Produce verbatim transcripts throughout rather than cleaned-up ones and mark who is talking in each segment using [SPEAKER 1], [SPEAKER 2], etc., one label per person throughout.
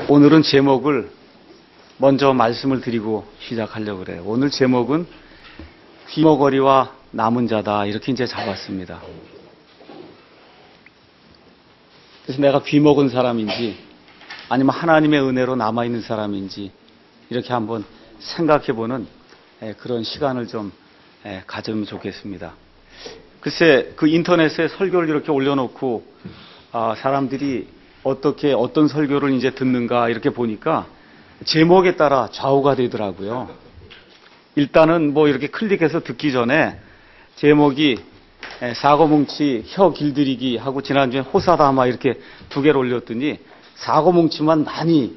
[SPEAKER 1] 오늘은 제목을 먼저 말씀을 드리고 시작하려고 그래요. 오늘 제목은 귀머거리와 남은 자다, 이렇게 이제 잡았습니다. 그래서 내가 귀먹은 사람인지 아니면 하나님의 은혜로 남아있는 사람인지 이렇게 한번 생각해보는 그런 시간을 좀 가지면 좋겠습니다. 글쎄, 그 인터넷에 설교를 이렇게 올려놓고 사람들이 어떻게 어떤 설교를 이제 듣는가 이렇게 보니까 제목에 따라 좌우가 되더라고요. 일단은 뭐 이렇게 클릭해서 듣기 전에 제목이 사고뭉치 혀 길들이기 하고 지난주에 호사다마 이렇게 두 개를 올렸더니 사고뭉치만 많이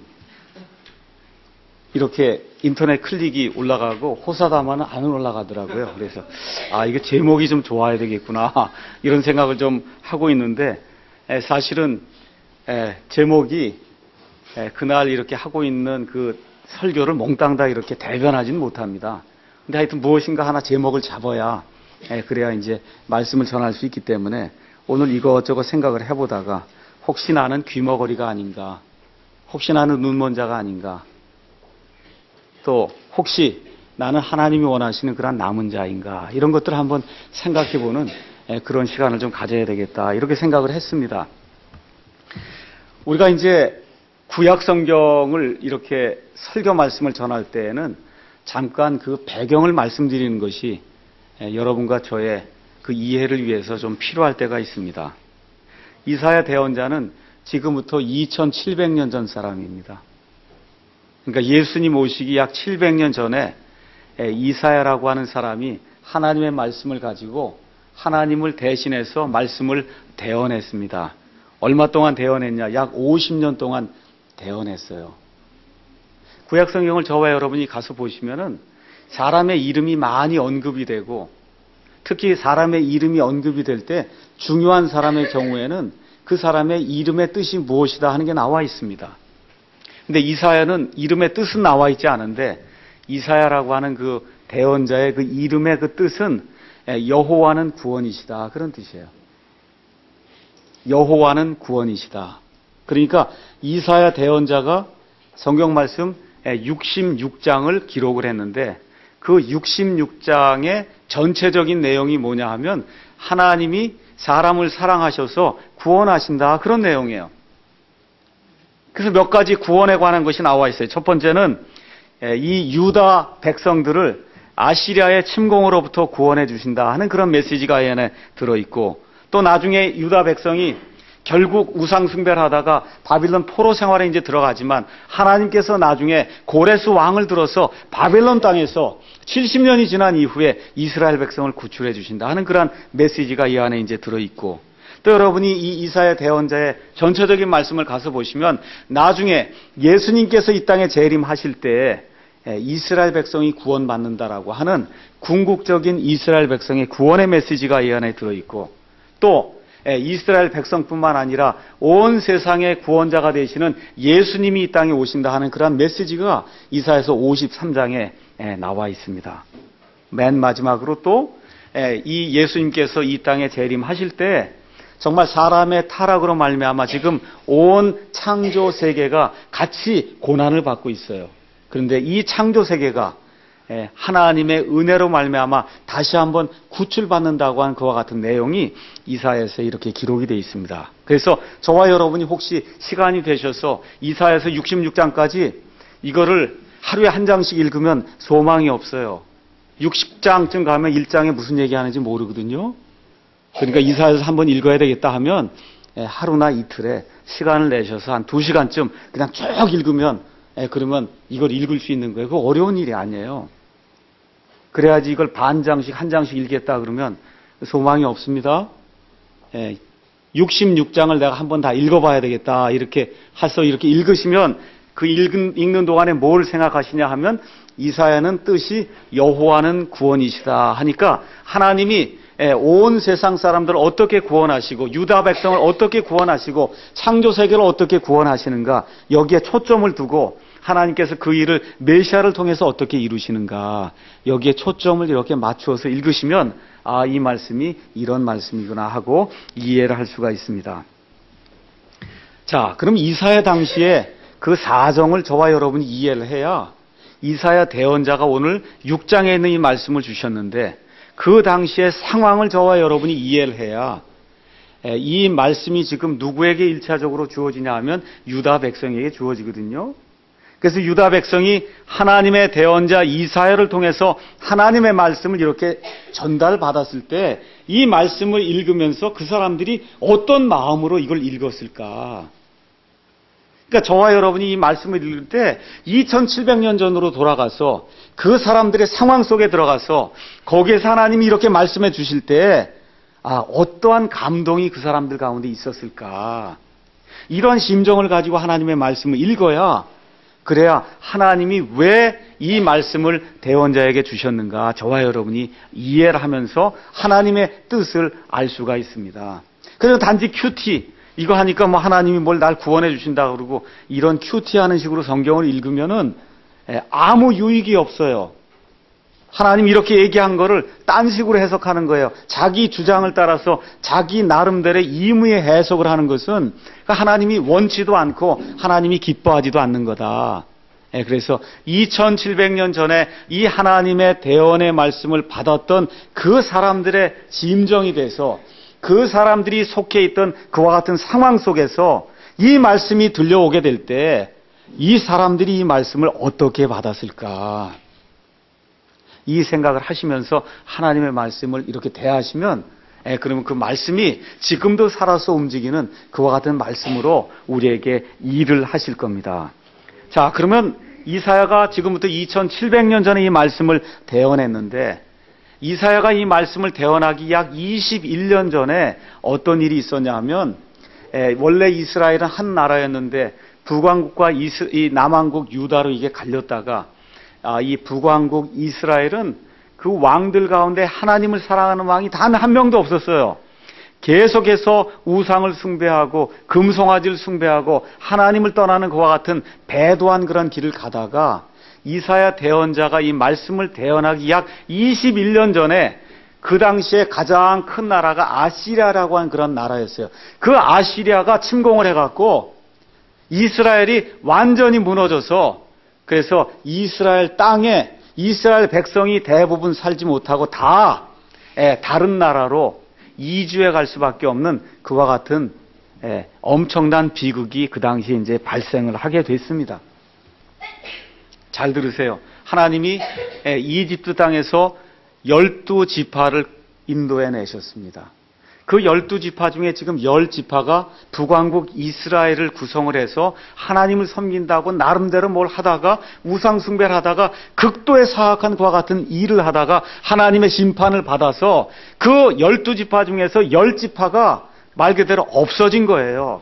[SPEAKER 1] 이렇게 인터넷 클릭이 올라가고 호사다마는 안 올라가더라고요. 그래서 아, 이게 제목이 좀 좋아야 되겠구나 이런 생각을 좀 하고 있는데 사실은 에, 제목이 에, 그날 이렇게 하고 있는 그 설교를 몽땅 다 이렇게 대변하지는 못합니다. 근데 하여튼 무엇인가 하나 제목을 잡아야 에, 그래야 이제 말씀을 전할 수 있기 때문에 오늘 이것저것 생각을 해보다가 혹시 나는 귀머거리가 아닌가, 혹시 나는 눈먼 자가 아닌가, 또 혹시 나는 하나님이 원하시는 그런 남은 자인가, 이런 것들을 한번 생각해보는 에, 그런 시간을 좀 가져야 되겠다, 이렇게 생각을 했습니다. 우리가 이제 구약 성경을 이렇게 설교 말씀을 전할 때에는 잠깐 그 배경을 말씀드리는 것이 여러분과 저의 그 이해를 위해서 좀 필요할 때가 있습니다. 이사야 대언자는 지금부터 이천칠백 년 전 사람입니다. 그러니까 예수님 오시기 약 칠백 년 전에 이사야라고 하는 사람이 하나님의 말씀을 가지고 하나님을 대신해서 말씀을 대언했습니다. 얼마 동안 대언했냐? 약 오십 년 동안 대언했어요. 구약 성경을 저와 여러분이 가서 보시면은 사람의 이름이 많이 언급이 되고, 특히 사람의 이름이 언급이 될 때 중요한 사람의 경우에는 그 사람의 이름의 뜻이 무엇이다 하는 게 나와 있습니다. 근데 이사야는 이름의 뜻은 나와 있지 않은데 이사야라고 하는 그 대언자의 그 이름의 그 뜻은 여호와는 구원이시다, 그런 뜻이에요. 여호와는 구원이시다. 그러니까 이사야 대언자가 성경 말씀 육십육 장을 기록을 했는데 그 육십육 장의 전체적인 내용이 뭐냐 하면 하나님이 사람을 사랑하셔서 구원하신다, 그런 내용이에요. 그래서 몇 가지 구원에 관한 것이 나와 있어요. 첫 번째는 이 유다 백성들을 아시리아의 침공으로부터 구원해 주신다 하는 그런 메시지가 이 안에 들어있고, 또 나중에 유다 백성이 결국 우상 숭배를 하다가 바빌론 포로 생활에 이제 들어가지만 하나님께서 나중에 고레스 왕을 들어서 바벨론 땅에서 칠십 년이 지난 이후에 이스라엘 백성을 구출해 주신다 하는 그런 메시지가 이 안에 이제 들어있고, 또 여러분이 이 이사야 대언자의 전체적인 말씀을 가서 보시면 나중에 예수님께서 이 땅에 재림하실 때에 이스라엘 백성이 구원받는다라고 하는 궁극적인 이스라엘 백성의 구원의 메시지가 이 안에 들어있고, 또 이스라엘 백성뿐만 아니라 온 세상의 구원자가 되시는 예수님이 이 땅에 오신다 하는 그런 메시지가 이사야서 오십삼 장에 나와 있습니다. 맨 마지막으로 또 이 예수님께서 이 땅에 재림하실 때 정말 사람의 타락으로 말미암아 지금 온 창조 세계가 같이 고난을 받고 있어요. 그런데 이 창조 세계가 하나님의 은혜로 말미암아 다시 한번 구출받는다고 하는 그와 같은 내용이 이사야서에 이렇게 기록이 되어 있습니다. 그래서 저와 여러분이 혹시 시간이 되셔서 이사야서 육십육 장까지 이거를 하루에 한 장씩 읽으면 소망이 없어요. 육십 장쯤 가면 일 장에 무슨 얘기하는지 모르거든요. 그러니까 이사야서 한번 읽어야 되겠다 하면 하루나 이틀에 시간을 내셔서 한 두 시간쯤 그냥 쭉 읽으면, 그러면 이걸 읽을 수 있는 거예요. 그거 어려운 일이 아니에요. 그래야지 이걸 반 장씩 한 장씩 읽겠다 그러면 소망이 없습니다. 육십육 장을 내가 한번 다 읽어봐야 되겠다 이렇게 해서 이렇게 읽으시면 그 읽은, 읽는 동안에 뭘 생각하시냐 하면 이사야는 뜻이 여호와는 구원이시다 하니까 하나님이 온 세상 사람들을 어떻게 구원하시고 유다 백성을 어떻게 구원하시고 창조 세계를 어떻게 구원하시는가, 여기에 초점을 두고 하나님께서 그 일을 메시아를 통해서 어떻게 이루시는가, 여기에 초점을 이렇게 맞추어서 읽으시면 아, 이 말씀이 이런 말씀이구나 하고 이해를 할 수가 있습니다. 자, 그럼 이사야 당시에 그 사정을 저와 여러분이 이해를 해야 이사야 대언자가 오늘 육 장에 있는 이 말씀을 주셨는데 그 당시의 상황을 저와 여러분이 이해를 해야 이 말씀이 지금 누구에게 일차적으로 주어지냐 하면 유다 백성에게 주어지거든요. 그래서 유다 백성이 하나님의 대언자 이사야를 통해서 하나님의 말씀을 이렇게 전달받았을 때 이 말씀을 읽으면서 그 사람들이 어떤 마음으로 이걸 읽었을까? 그러니까 저와 여러분이 이 말씀을 읽을 때 이천칠백 년 전으로 돌아가서 그 사람들의 상황 속에 들어가서 거기에서 하나님이 이렇게 말씀해 주실 때 아, 어떠한 감동이 그 사람들 가운데 있었을까? 이런 심정을 가지고 하나님의 말씀을 읽어야 그래야 하나님이 왜 이 말씀을 대언자에게 주셨는가 저와 여러분이 이해를 하면서 하나님의 뜻을 알 수가 있습니다. 그래서 단지 큐티 이거 하니까 뭐 하나님이 뭘 날 구원해 주신다 그러고 이런 큐티하는 식으로 성경을 읽으면은 아무 유익이 없어요. 하나님 이렇게 얘기한 거를 딴 식으로 해석하는 거예요. 자기 주장을 따라서 자기 나름대로의 임의의 해석을 하는 것은 하나님이 원치도 않고 하나님이 기뻐하지도 않는 거다. 그래서 이천칠백 년 전에 이 하나님의 대언의 말씀을 받았던 그 사람들의 심정이 돼서 그 사람들이 속해 있던 그와 같은 상황 속에서 이 말씀이 들려오게 될 때 이 사람들이 이 말씀을 어떻게 받았을까? 이 생각을 하시면서 하나님의 말씀을 이렇게 대하시면 예, 그러면 그 말씀이 지금도 살아서 움직이는 그와 같은 말씀으로 우리에게 일을 하실 겁니다. 자, 그러면 이사야가 지금부터 이천칠백 년 전에 이 말씀을 대언했는데 이사야가 이 말씀을 대언하기 약 이십일 년 전에 어떤 일이 있었냐 하면 예, 원래 이스라엘은 한 나라였는데 북왕국과 이스, 이 남왕국 유다로 이게 갈렸다가 아, 이 북왕국 이스라엘은 그 왕들 가운데 하나님을 사랑하는 왕이 단 한 명도 없었어요. 계속해서 우상을 숭배하고 금송아지를 숭배하고 하나님을 떠나는 그와 같은 배도한 그런 길을 가다가 이사야 대언자가 이 말씀을 대언하기 약 이십일 년 전에 그 당시에 가장 큰 나라가 아시리아라고 하는 그런 나라였어요. 그 아시리아가 침공을 해갖고 이스라엘이 완전히 무너져서 그래서 이스라엘 땅에 이스라엘 백성이 대부분 살지 못하고 다 다른 나라로 이주해 갈 수밖에 없는 그와 같은 엄청난 비극이 그 당시에 이제 발생을 하게 됐습니다. 잘 들으세요. 하나님이 이집트 땅에서 열두 지파를 인도해 내셨습니다. 그 열두 지파 중에 지금 열 지파가 북왕국 이스라엘을 구성을 해서 하나님을 섬긴다고 나름대로 뭘 하다가 우상 숭배를 하다가 극도의 사악한 그와 같은 일을 하다가 하나님의 심판을 받아서 그 열두 지파 중에서 열 지파가 말 그대로 없어진 거예요.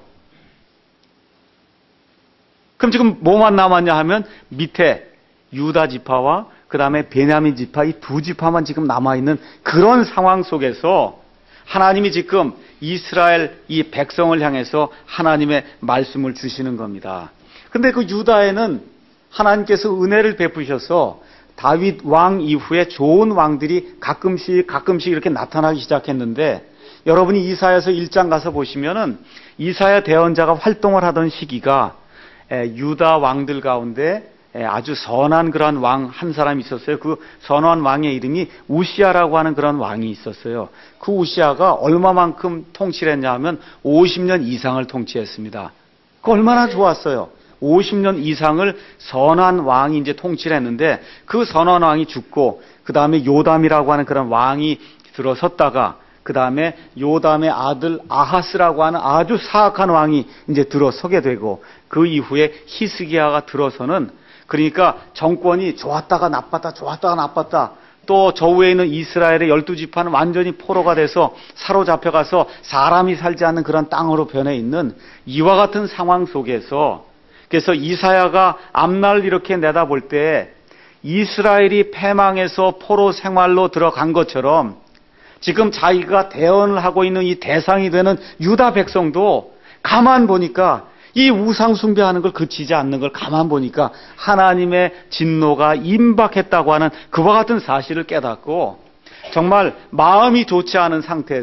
[SPEAKER 1] 그럼 지금 뭐만 남았냐 하면 밑에 유다 지파와 그 다음에 베냐민 지파 이 두 지파만 지금 남아있는 그런 상황 속에서 하나님이 지금 이스라엘 이 백성을 향해서 하나님의 말씀을 주시는 겁니다. 근데 그 유다에는 하나님께서 은혜를 베푸셔서 다윗 왕 이후에 좋은 왕들이 가끔씩 가끔씩 이렇게 나타나기 시작했는데 여러분이 이사야서 일 장 가서 보시면은 이사야 대언자가 활동을 하던 시기가 유다 왕들 가운데 아주 선한 그런 왕 한 사람이 있었어요. 그 선한 왕의 이름이 우시아라고 하는 그런 왕이 있었어요. 그 우시아가 얼마만큼 통치를 했냐 하면 오십 년 이상을 통치했습니다. 그 얼마나 좋았어요. 오십 년 이상을 선한 왕이 이제 통치를 했는데 그 선한 왕이 죽고 그 다음에 요담이라고 하는 그런 왕이 들어섰다가 그 다음에 요담의 아들 아하스라고 하는 아주 사악한 왕이 이제 들어서게 되고 그 이후에 히스기야가 들어서는 그러니까 정권이 좋았다가 나빴다 좋았다가 나빴다 또 저 위에 있는 이스라엘의 열두 지파는 완전히 포로가 돼서 사로잡혀가서 사람이 살지 않는 그런 땅으로 변해 있는 이와 같은 상황 속에서 그래서 이사야가 앞날 이렇게 내다볼 때 이스라엘이 패망해서 포로 생활로 들어간 것처럼 지금 자기가 대언을 하고 있는 이 대상이 되는 유다 백성도 가만 보니까 이 우상 숭배하는 걸 그치지 않는 걸 가만 보니까 하나님의 진노가 임박했다고 하는 그와 같은 사실을 깨닫고 정말 마음이 좋지 않은 상태에서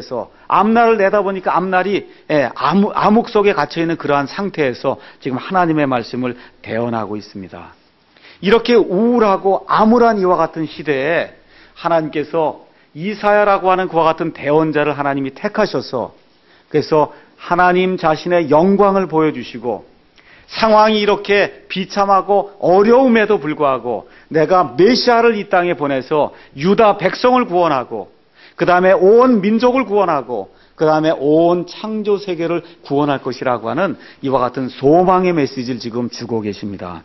[SPEAKER 1] 앞날을 내다보니까 앞날이 예, 암, 암흑 속에 갇혀있는 그러한 상태에서 지금 하나님의 말씀을 대언하고 있습니다. 이렇게 우울하고 암울한 이와 같은 시대에 하나님께서 이사야라고 하는 그와 같은 대언자를 하나님이 택하셔서 그래서 하나님 자신의 영광을 보여주시고 상황이 이렇게 비참하고 어려움에도 불구하고 내가 메시아를 이 땅에 보내서 유다 백성을 구원하고 그 다음에 온 민족을 구원하고 그 다음에 온 창조 세계를 구원할 것이라고 하는 이와 같은 소망의 메시지를 지금 주고 계십니다.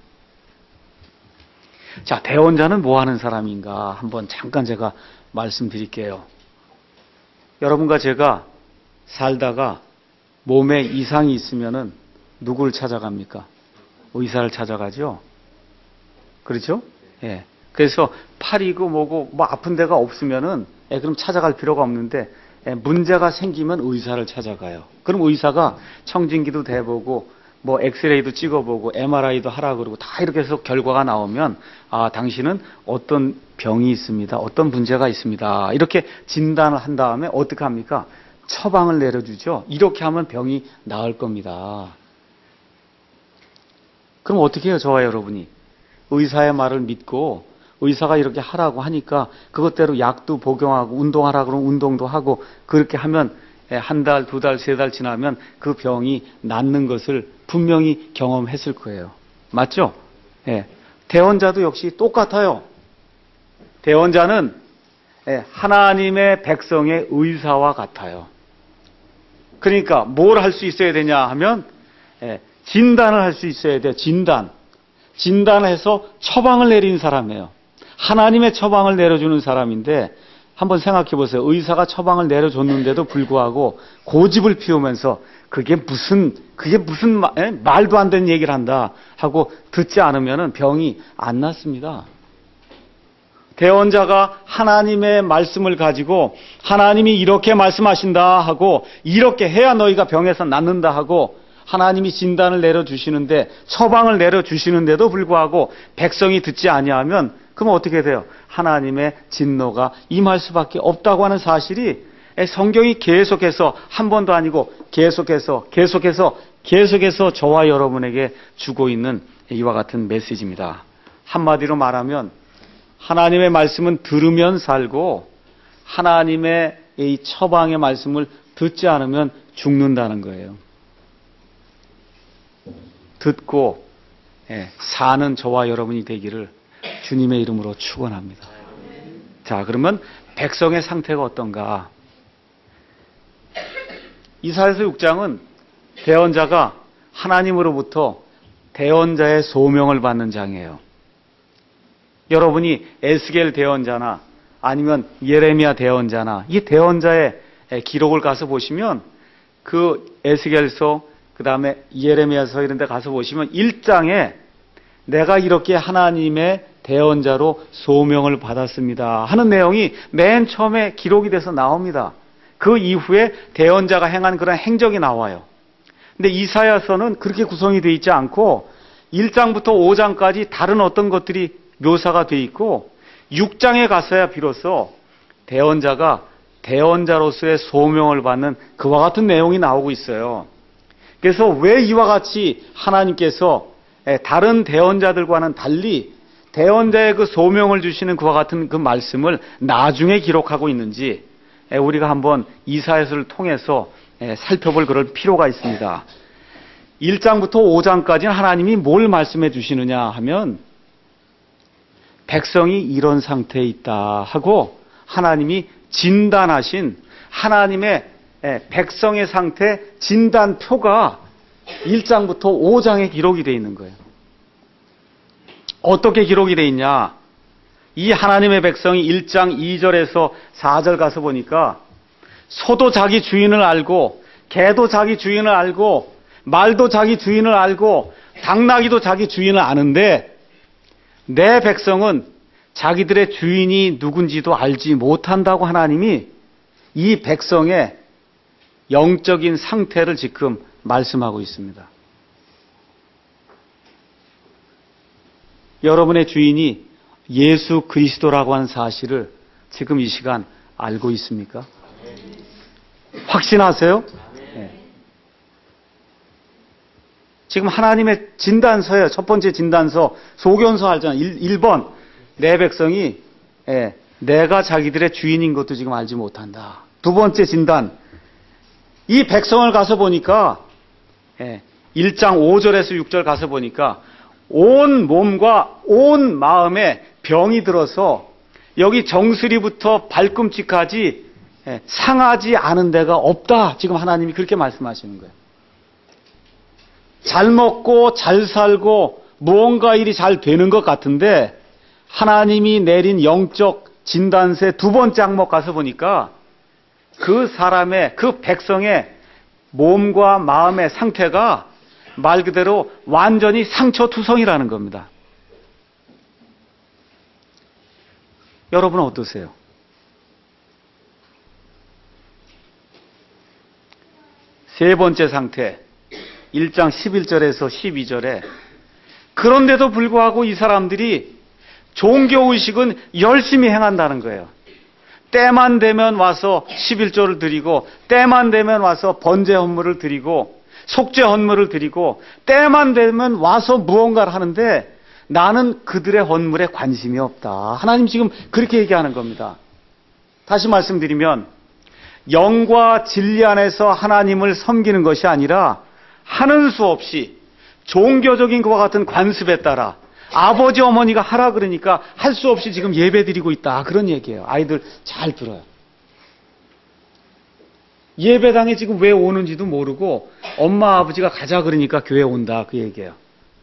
[SPEAKER 1] 자, 대언자는 뭐 하는 사람인가 한번 잠깐 제가 말씀드릴게요. 여러분과 제가 살다가 몸에 이상이 있으면은 누구를 찾아갑니까? 의사를 찾아가죠. 그렇죠? 예. 그래서 팔이고 뭐고 뭐 아픈 데가 없으면은 예, 그럼 찾아갈 필요가 없는데 예, 문제가 생기면 의사를 찾아가요. 그럼 의사가 청진기도 대보고 뭐 엑스레이도 찍어보고 엠알아이도 하라 그러고 다 이렇게 해서 결과가 나오면 아 당신은 어떤 병이 있습니다. 어떤 문제가 있습니다. 이렇게 진단을 한 다음에 어떻게 합니까? 처방을 내려주죠. 이렇게 하면 병이 나을 겁니다. 그럼 어떻게 해요? 저와 여러분이 의사의 말을 믿고 의사가 이렇게 하라고 하니까 그것대로 약도 복용하고 운동하라 그러면 운동도 하고 그렇게 하면 한 달, 두 달, 세 달 지나면 그 병이 낫는 것을 분명히 경험했을 거예요. 맞죠? 예. 대언자도 역시 똑같아요. 대언자는 예, 하나님의 백성의 의사와 같아요. 그러니까 뭘 할 수 있어야 되냐 하면 예, 진단을 할 수 있어야 돼요. 진단. 진단해서 처방을 내린 사람이에요. 하나님의 처방을 내려주는 사람인데 한번 생각해 보세요. 의사가 처방을 내려줬는데도 불구하고 고집을 피우면서 그게 무슨 그게 무슨 마, 에? 말도 안 되는 얘기를 한다 하고 듣지 않으면은 병이 안 낫습니다. 대언자가 하나님의 말씀을 가지고 하나님이 이렇게 말씀하신다 하고 이렇게 해야 너희가 병에서 낫는다 하고 하나님이 진단을 내려주시는데 처방을 내려주시는데도 불구하고 백성이 듣지 아니하면 그럼 어떻게 돼요? 하나님의 진노가 임할 수밖에 없다고 하는 사실이 성경이 계속해서 한 번도 아니고 계속해서 계속해서 계속해서 저와 여러분에게 주고 있는 이와 같은 메시지입니다. 한마디로 말하면 하나님의 말씀은 들으면 살고 하나님의 이 처방의 말씀을 듣지 않으면 죽는다는 거예요. 듣고 사는 저와 여러분이 되기를 주님의 이름으로 축원합니다. 자, 그러면 백성의 상태가 어떤가? 이사야서 육 장은 대언자가 하나님으로부터 대언자의 소명을 받는 장이에요. 여러분이 에스겔 대언자나 아니면 예레미야 대언자나 이 대언자의 기록을 가서 보시면 그 에스겔서 그 다음에 예레미야서 이런 데 가서 보시면 일 장에 내가 이렇게 하나님의 대언자로 소명을 받았습니다 하는 내용이 맨 처음에 기록이 돼서 나옵니다. 그 이후에 대언자가 행한 그런 행적이 나와요. 근데 이사야서는 그렇게 구성이 되어 있지 않고 일 장부터 오 장까지 다른 어떤 것들이 묘사가 되어 있고 육 장에 가서야 비로소 대언자가 대언자로서의 소명을 받는 그와 같은 내용이 나오고 있어요. 그래서 왜 이와 같이 하나님께서 다른 대언자들과는 달리 대언자의 그 소명을 주시는 그와 같은 그 말씀을 나중에 기록하고 있는지 우리가 한번 이사야서를 통해서 살펴볼 그럴 필요가 있습니다. 일 장부터 오 장까지는 하나님이 뭘 말씀해 주시느냐 하면 백성이 이런 상태에 있다 하고 하나님이 진단하신 하나님의 백성의 상태 진단표가 일 장부터 오 장에 기록이 되어 있는 거예요. 어떻게 기록이 되어 있냐? 이 하나님의 백성이 일 장 이 절에서 사 절 가서 보니까 소도 자기 주인을 알고 개도 자기 주인을 알고 말도 자기 주인을 알고 당나귀도 자기 주인을 아는데 내 백성은 자기들의 주인이 누군지도 알지 못한다고 하나님이 이 백성의 영적인 상태를 지금 말씀하고 있습니다. 여러분의 주인이 예수 그리스도라고 하는 사실을 지금 이 시간 알고 있습니까? 확신하세요? 네. 지금 하나님의 진단서예요. 첫 번째 진단서, 소견서 알잖아요. 일 번, 내 백성이 예, 내가 자기들의 주인인 것도 지금 알지 못한다. 두 번째 진단, 이 백성을 가서 보니까 예, 일 장 오 절에서 육 절 가서 보니까 온 몸과 온 마음에 병이 들어서 여기 정수리부터 발꿈치까지 예, 상하지 않은 데가 없다. 지금 하나님이 그렇게 말씀하시는 거예요. 잘 먹고 잘 살고 무언가 일이 잘 되는 것 같은데 하나님이 내린 영적 진단세 두 번째 항목 가서 보니까 그 사람의, 그 백성의 몸과 마음의 상태가 말 그대로 완전히 상처투성이라는 겁니다. 여러분은 어떠세요? 세 번째 상태, 일 장 십일 절에서 십이 절에 그런데도 불구하고 이 사람들이 종교의식은 열심히 행한다는 거예요. 때만 되면 와서 십일 조를 드리고 때만 되면 와서 번제 헌물을 드리고 속죄 헌물을 드리고 때만 되면 와서 무언가를 하는데 나는 그들의 헌물에 관심이 없다. 하나님 지금 그렇게 얘기하는 겁니다. 다시 말씀드리면 영과 진리 안에서 하나님을 섬기는 것이 아니라 하는 수 없이 종교적인 것과 같은 관습에 따라 아버지 어머니가 하라 그러니까 할 수 없이 지금 예배 드리고 있다. 그런 얘기예요. 아이들 잘 들어요. 예배당에 지금 왜 오는지도 모르고 엄마 아버지가 가자 그러니까 교회 온다. 그 얘기예요.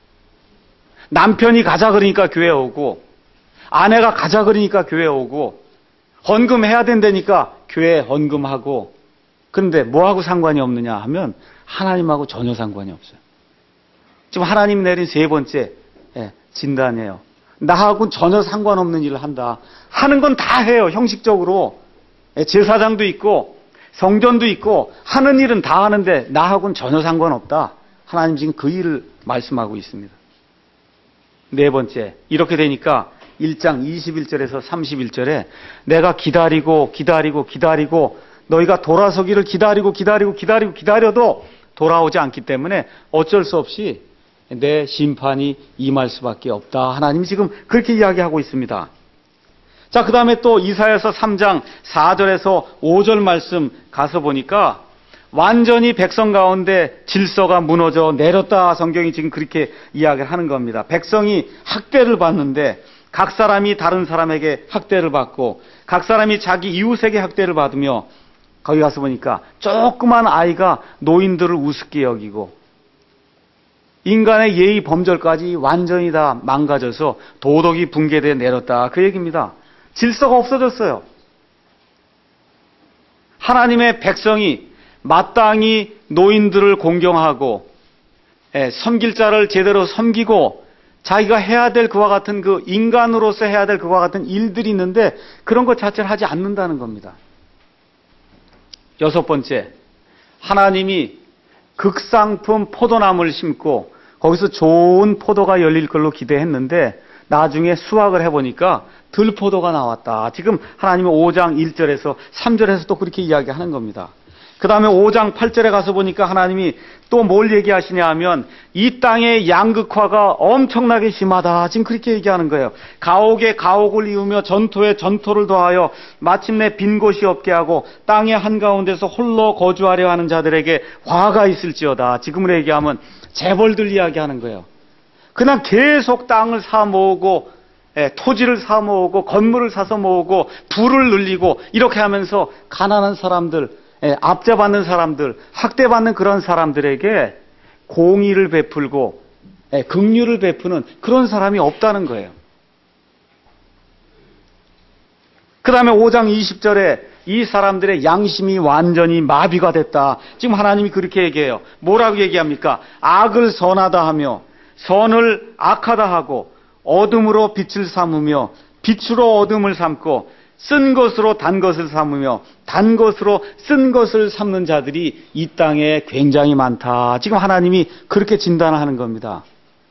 [SPEAKER 1] 남편이 가자 그러니까 교회 오고 아내가 가자 그러니까 교회 오고 헌금해야 된다니까 교회 헌금하고 그런데 뭐하고 상관이 없느냐 하면 하나님하고 전혀 상관이 없어요. 지금 하나님 내린 세 번째 예, 진단이에요. 나하고는 전혀 상관없는 일을 한다. 하는 건 다 해요. 형식적으로. 예, 제사장도 있고 성전도 있고 하는 일은 다 하는데 나하고는 전혀 상관없다. 하나님 지금 그 일을 말씀하고 있습니다. 네 번째, 이렇게 되니까 일 장 이십일 절에서 삼십일 절에 내가 기다리고 기다리고 기다리고 너희가 돌아서기를 기다리고 기다리고 기다리고 기다려도 돌아오지 않기 때문에 어쩔 수 없이 내 심판이 임할 수밖에 없다. 하나님이 지금 그렇게 이야기하고 있습니다. 자, 그 다음에 또 이사야서 삼 장 사 절에서 오 절 말씀 가서 보니까 완전히 백성 가운데 질서가 무너져 내렸다. 성경이 지금 그렇게 이야기를 하는 겁니다. 백성이 학대를 받는데 각 사람이 다른 사람에게 학대를 받고 각 사람이 자기 이웃에게 학대를 받으며 거기 가서 보니까 조그만 아이가 노인들을 우습게 여기고 인간의 예의 범절까지 완전히 다 망가져서 도덕이 붕괴되어 내렸다. 그 얘기입니다. 질서가 없어졌어요. 하나님의 백성이 마땅히 노인들을 공경하고 예, 섬길 자를 제대로 섬기고 자기가 해야 될 그와 같은 그 인간으로서 해야 될 그와 같은 일들이 있는데 그런 것 자체를 하지 않는다는 겁니다. 여섯 번째, 하나님이 극상품 포도나무를 심고 거기서 좋은 포도가 열릴 걸로 기대했는데 나중에 수확을 해보니까 들포도가 나왔다. 지금 하나님은 오 장 일 절에서 삼 절에서 또 그렇게 이야기하는 겁니다. 그 다음에 오 장 팔 절에 가서 보니까 하나님이 또 뭘 얘기하시냐 하면 이 땅의 양극화가 엄청나게 심하다. 지금 그렇게 얘기하는 거예요. 가옥에 가옥을 이으며 전토에 전토를 더하여 마침내 빈 곳이 없게 하고 땅의 한가운데서 홀로 거주하려 하는 자들에게 화가 있을지어다. 지금으로 얘기하면 재벌들 이야기하는 거예요. 그냥 계속 땅을 사 모으고 예, 토지를 사 모으고 건물을 사서 모으고 부를 늘리고 이렇게 하면서 가난한 사람들, 예, 압제받는 사람들, 학대받는 그런 사람들에게 공의를 베풀고 예, 긍휼을 베푸는 그런 사람이 없다는 거예요. 그 다음에 오 장 이십 절에 이 사람들의 양심이 완전히 마비가 됐다. 지금 하나님이 그렇게 얘기해요. 뭐라고 얘기합니까? 악을 선하다 하며 선을 악하다 하고 어둠으로 빛을 삼으며 빛으로 어둠을 삼고 쓴 것으로 단 것을 삼으며 단 것으로 쓴 것을 삼는 자들이 이 땅에 굉장히 많다. 지금 하나님이 그렇게 진단하는 겁니다.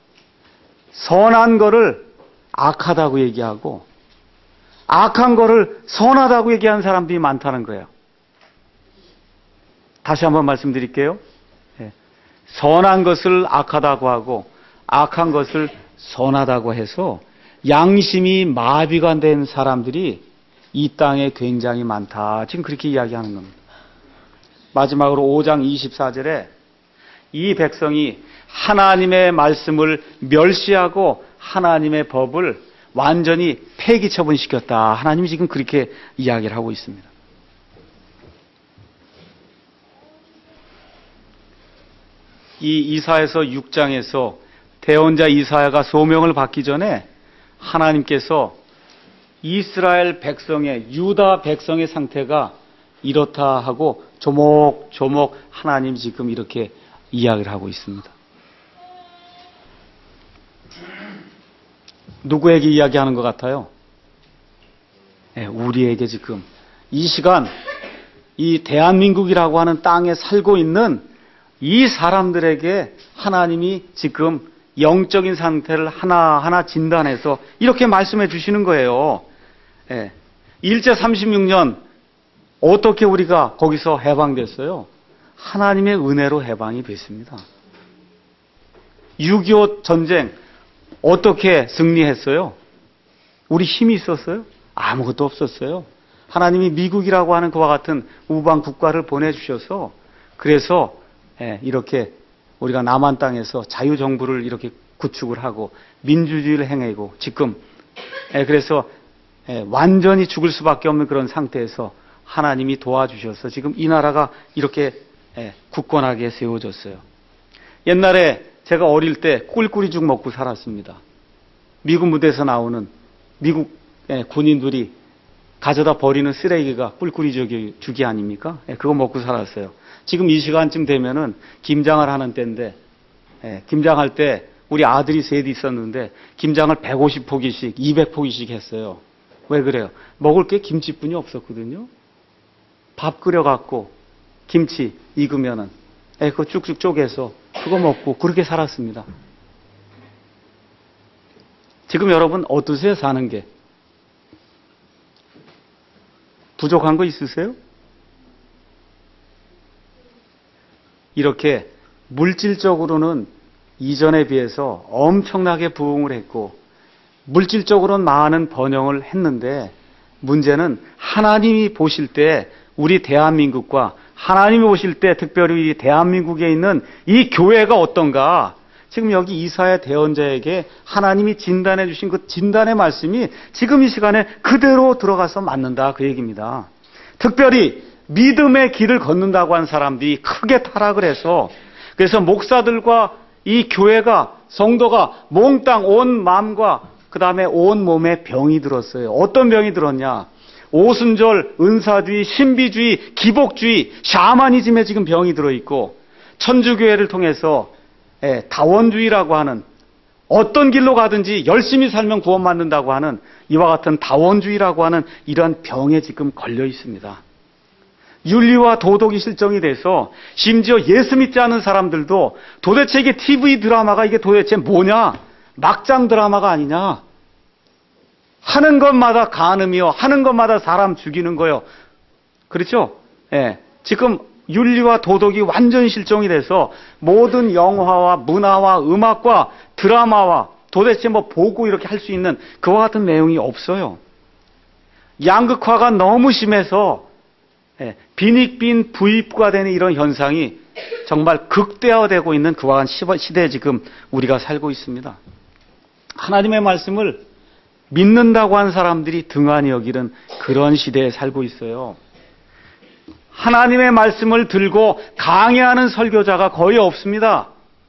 [SPEAKER 1] 선한 거를 악하다고 얘기하고 악한 거를 선하다고 얘기하는 사람들이 많다는 거예요. 다시 한번 말씀드릴게요. 예. 선한 것을 악하다고 하고 악한 것을 선하다고 해서 양심이 마비가 된 사람들이 이 땅에 굉장히 많다. 지금 그렇게 이야기하는 겁니다. 마지막으로 오 장 이십사 절에 이 백성이 하나님의 말씀을 멸시하고 하나님의 법을 완전히 폐기 처분시켰다. 하나님이 지금 그렇게 이야기를 하고 있습니다. 이 이사야서 육 장에서 대언자 이사야가 소명을 받기 전에 하나님께서 이스라엘 백성의, 유다 백성의 상태가 이렇다 하고 조목조목 하나님 지금 이렇게 이야기를 하고 있습니다. 누구에게 이야기하는 것 같아요? 네, 우리에게 지금 이 시간 이 대한민국이라고 하는 땅에 살고 있는 이 사람들에게 하나님이 지금 영적인 상태를 하나하나 진단해서 이렇게 말씀해 주시는 거예요. 네. 일제 삼십육 년 어떻게 우리가 거기서 해방됐어요? 하나님의 은혜로 해방이 됐습니다. 육이오 전쟁 어떻게 승리했어요? 우리 힘이 있었어요? 아무것도 없었어요. 하나님이 미국이라고 하는 그와 같은 우방 국가를 보내주셔서 그래서 이렇게 우리가 남한 땅에서 자유정부를 이렇게 구축을 하고 민주주의를 행하고 지금 그래서 완전히 죽을 수밖에 없는 그런 상태에서 하나님이 도와주셔서 지금 이 나라가 이렇게 굳건하게 세워졌어요. 옛날에 제가 어릴 때 꿀꿀이죽 먹고 살았습니다. 미국 무대에서 나오는 미국 군인들이 가져다 버리는 쓰레기가 꿀꿀이죽이 아닙니까? 그거 먹고 살았어요. 지금 이 시간쯤 되면은 김장을 하는 때인데, 김장할 때 우리 아들이 셋이 있었는데 김장을 백오십 포기씩, 이백 포기씩 했어요. 왜 그래요? 먹을 게 김치뿐이 없었거든요. 밥 끓여갖고 김치 익으면은 그거 쭉쭉 쪼개서 그거 먹고 그렇게 살았습니다. 지금 여러분 어떠세요? 사는 게? 부족한 거 있으세요? 이렇게 물질적으로는 이전에 비해서 엄청나게 부흥을 했고 물질적으로는 많은 번영을 했는데 문제는 하나님이 보실 때 우리 대한민국과 하나님이 보실 때 특별히 대한민국에 있는 이 교회가 어떤가? 지금 여기 이사야 대언자에게 하나님이 진단해 주신 그 진단의 말씀이 지금 이 시간에 그대로 들어가서 맞는다 그 얘기입니다. 특별히 믿음의 길을 걷는다고 한 사람들이 크게 타락을 해서 그래서 목사들과 이 교회가 성도가 몽땅 온 마음과 그 다음에 온 몸에 병이 들었어요. 어떤 병이 들었냐? 오순절, 은사주의, 신비주의, 기복주의, 샤머니즘에 지금 병이 들어있고 천주교회를 통해서 다원주의라고 하는 어떤 길로 가든지 열심히 살면 구원받는다고 하는 이와 같은 다원주의라고 하는 이러한 병에 지금 걸려 있습니다. 윤리와 도덕이 실정이 돼서 심지어 예수 믿지 않은 사람들도 도대체 이게 티비 드라마가 이게 도대체 뭐냐? 막장 드라마가 아니냐? 하는 것마다 간음이요. 하는 것마다 사람 죽이는 거요. 그렇죠? 예. 지금 윤리와 도덕이 완전히 실종이 돼서 모든 영화와 문화와 음악과 드라마와 도대체 뭐 보고 이렇게 할 수 있는 그와 같은 내용이 없어요. 양극화가 너무 심해서 예, 빈익빈 부익부가 되는 이런 현상이 정말 극대화되고 있는 그와 같은 시대에 지금 우리가 살고 있습니다. 하나님의 말씀을 믿는다고 한 사람들이 등한히 여기는 그런 시대에 살고 있어요. 하나님의 말씀을 들고 강해하는 설교자가 거의 없습니다.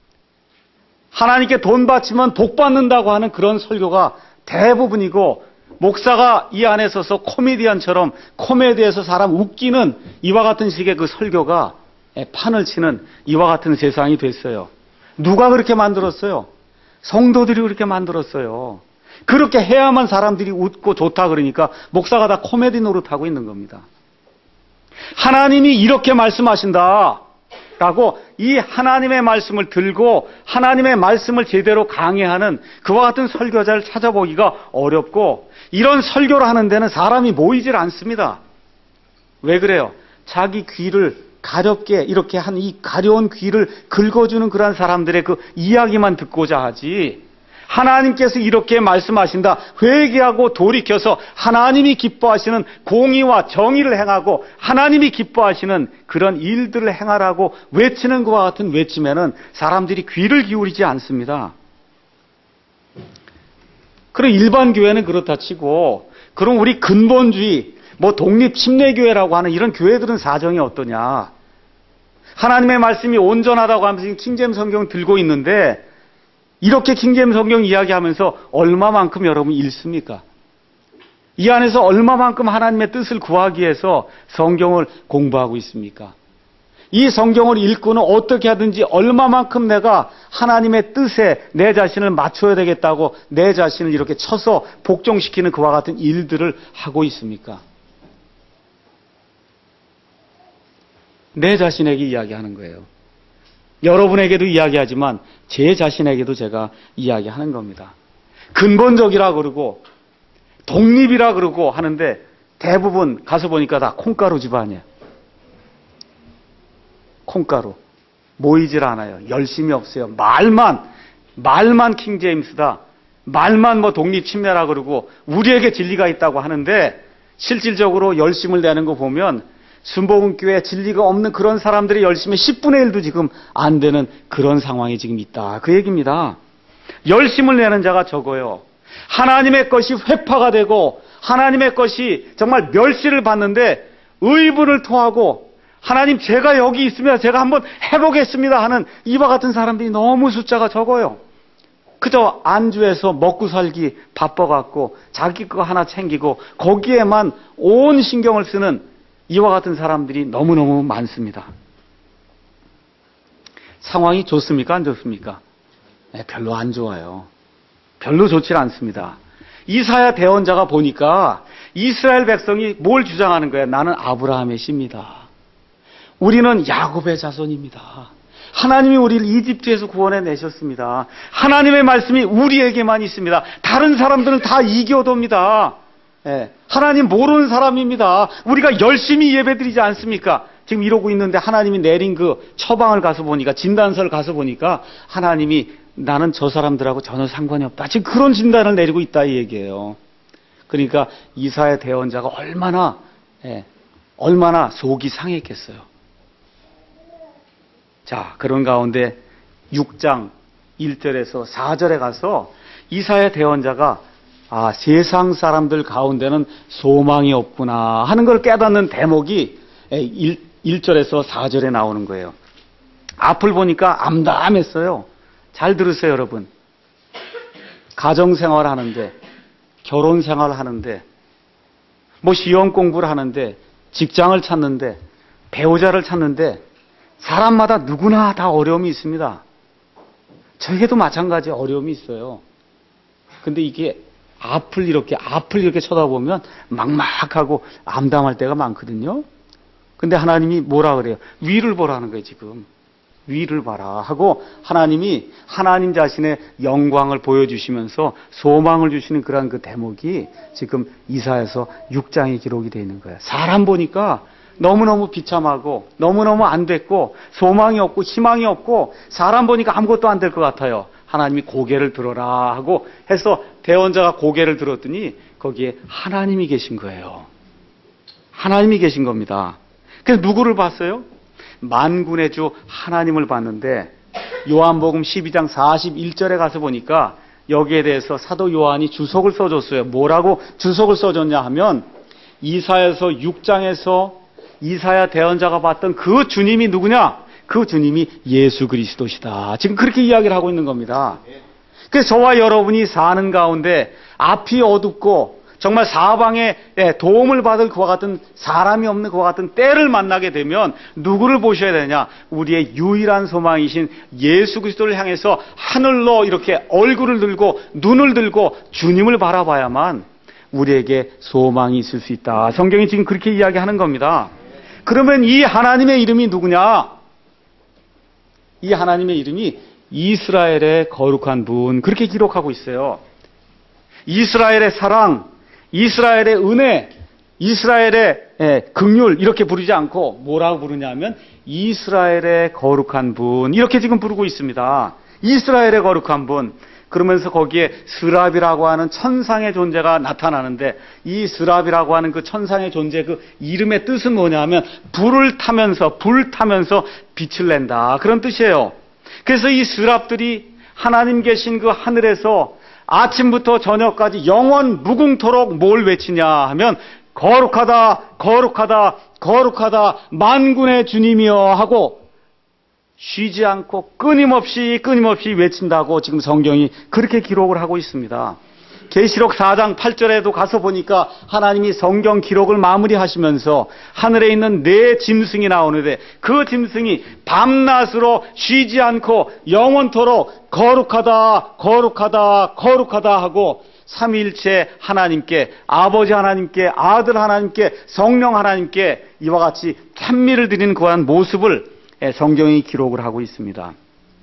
[SPEAKER 1] 하나님께 돈 바치면 복 받는다고 하는 그런 설교가 대부분이고 목사가 이 안에 서서 코미디언처럼 코미디에서 사람 웃기는 이와 같은 식의 그 설교가 판을 치는 이와 같은 세상이 됐어요. 누가 그렇게 만들었어요? 성도들이 그렇게 만들었어요. 그렇게 해야만 사람들이 웃고 좋다 그러니까 목사가 다 코미디 노릇하고 있는 겁니다. 하나님이 이렇게 말씀하신다 라고 이 하나님의 말씀을 들고 하나님의 말씀을 제대로 강해하는 그와 같은 설교자를 찾아보기가 어렵고 이런 설교를 하는 데는 사람이 모이질 않습니다. 왜 그래요? 자기 귀를 가렵게 이렇게 한 이 가려운 귀를 긁어주는 그러한 사람들의 그 이야기만 듣고자 하지, 하나님께서 이렇게 말씀하신다, 회개하고 돌이켜서 하나님이 기뻐하시는 공의와 정의를 행하고 하나님이 기뻐하시는 그런 일들을 행하라고 외치는 것과 같은 외침에는 사람들이 귀를 기울이지 않습니다. 그럼 일반 교회는 그렇다 치고, 그럼 우리 근본주의, 뭐 독립 침례교회라고 하는 이런 교회들은 사정이 어떠냐? 하나님의 말씀이 온전하다고 하면서 킹제임스 성경 들고 있는데, 이렇게 킹제임스 성경 이야기하면서 얼마만큼 여러분 읽습니까? 이 안에서 얼마만큼 하나님의 뜻을 구하기 위해서 성경을 공부하고 있습니까? 이 성경을 읽고는 어떻게 하든지 얼마만큼 내가 하나님의 뜻에 내 자신을 맞춰야 되겠다고 내 자신을 이렇게 쳐서 복종시키는 그와 같은 일들을 하고 있습니까? 내 자신에게 이야기하는 거예요. 여러분에게도 이야기하지만 제 자신에게도 제가 이야기하는 겁니다. 근본적이라 그러고 독립이라 그러고 하는데 대부분 가서 보니까 다 콩가루 집안이에요. 콩가루. 모이질 않아요. 열심이 없어요. 말만, 말만 킹제임스다. 말만 뭐 독립 침례라 그러고 우리에게 진리가 있다고 하는데 실질적으로 열심을 내는 거 보면 순복음교회 진리가 없는 그런 사람들의 열심의 십분의 일도 지금 안 되는 그런 상황이 지금 있다. 그 얘기입니다. 열심을 내는 자가 적어요. 하나님의 것이 회파가 되고 하나님의 것이 정말 멸시를 받는데 의분을 토하고 하나님 제가 여기 있으면 제가 한번 해보겠습니다 하는 이와 같은 사람들이 너무 숫자가 적어요. 그저 안주해서 먹고 살기 바빠갖고 자기 거 하나 챙기고 거기에만 온 신경을 쓰는 이와 같은 사람들이 너무너무 많습니다. 상황이 좋습니까? 안 좋습니까? 네, 별로 안 좋아요. 별로 좋지 않습니다. 이사야 대언자가 보니까 이스라엘 백성이 뭘 주장하는 거예요? 나는 아브라함의 씨입니다. 우리는 야곱의 자손입니다. 하나님이 우리를 이집트에서 구원해 내셨습니다. 하나님의 말씀이 우리에게만 있습니다. 다른 사람들은 다 이교도입니다. 예, 하나님 모르는 사람입니다. 우리가 열심히 예배드리지 않습니까? 지금 이러고 있는데 하나님이 내린 그 처방을 가서 보니까, 진단서를 가서 보니까 하나님이 나는 저 사람들하고 전혀 상관이 없다. 지금 그런 진단을 내리고 있다 이 얘기예요. 그러니까 이사야 대언자가 얼마나 예, 얼마나 속이 상했겠어요. 자, 그런 가운데 육 장 일 절에서 사 절에 가서 이사야 대언자가 아, 세상 사람들 가운데는 소망이 없구나 하는 걸 깨닫는 대목이 일 절에서 사 절에 나오는 거예요. 앞을 보니까 암담했어요. 잘 들으세요, 여러분. 가정생활 하는데, 결혼생활 하는데, 뭐 시험 공부를 하는데, 직장을 찾는데, 배우자를 찾는데, 사람마다 누구나 다 어려움이 있습니다. 저에게도 마찬가지 어려움이 있어요. 근데 이게 앞을 이렇게, 앞을 이렇게 쳐다보면 막막하고 암담할 때가 많거든요. 근데 하나님이 뭐라 그래요? 위를 보라는 거예요, 지금. 위를 봐라 하고 하나님이 하나님 자신의 영광을 보여주시면서 소망을 주시는 그런 그 대목이 지금 이사야서 육 장에 기록이 되어 있는 거예요. 사람 보니까 너무너무 비참하고 너무너무 안 됐고 소망이 없고 희망이 없고 사람 보니까 아무것도 안 될 것 같아요. 하나님이 고개를 들어라 하고 해서 대언자가 고개를 들었더니 거기에 하나님이 계신 거예요. 하나님이 계신 겁니다. 그래서 누구를 봤어요? 만군의 주 하나님을 봤는데 요한복음 십이 장 사십일 절에 가서 보니까 여기에 대해서 사도 요한이 주석을 써줬어요. 뭐라고 주석을 써줬냐 하면 이사야서 육 장에서 이사야 대언자가 봤던 그 주님이 누구냐? 그 주님이 예수 그리스도시다. 지금 그렇게 이야기를 하고 있는 겁니다. 그래서 저와 여러분이 사는 가운데 앞이 어둡고 정말 사방에 도움을 받을 그와 같은 사람이 없는 그와 같은 때를 만나게 되면 누구를 보셔야 되냐? 우리의 유일한 소망이신 예수 그리스도를 향해서 하늘로 이렇게 얼굴을 들고 눈을 들고 주님을 바라봐야만 우리에게 소망이 있을 수 있다. 성경이 지금 그렇게 이야기하는 겁니다. 그러면 이 하나님의 이름이 누구냐? 이 하나님의 이름이 이스라엘의 거룩한 분, 그렇게 기록하고 있어요. 이스라엘의 사랑, 이스라엘의 은혜, 이스라엘의 예, 긍휼 이렇게 부르지 않고 뭐라고 부르냐면 이스라엘의 거룩한 분 이렇게 지금 부르고 있습니다. 이스라엘의 거룩한 분. 그러면서 거기에 스랍이라고 하는 천상의 존재가 나타나는데 이 스랍이라고 하는 그 천상의 존재 그 이름의 뜻은 뭐냐면 불을 타면서 불 타면서 빛을 낸다 그런 뜻이에요. 그래서 이 스랍들이 하나님 계신 그 하늘에서 아침부터 저녁까지 영원 무궁토록 뭘 외치냐 하면 거룩하다 거룩하다 거룩하다 만군의 주님이여 하고 쉬지 않고 끊임없이 끊임없이 외친다고 지금 성경이 그렇게 기록을 하고 있습니다. 계시록 사 장 팔 절에도 가서 보니까 하나님이 성경 기록을 마무리하시면서 하늘에 있는 네 짐승이 나오는데 그 짐승이 밤낮으로 쉬지 않고 영원토록 거룩하다 거룩하다 거룩하다 하고 삼위일체 하나님께 아버지 하나님께 아들 하나님께 성령 하나님께 이와 같이 찬미를 드리는 그러한 모습을 성경이 기록을 하고 있습니다.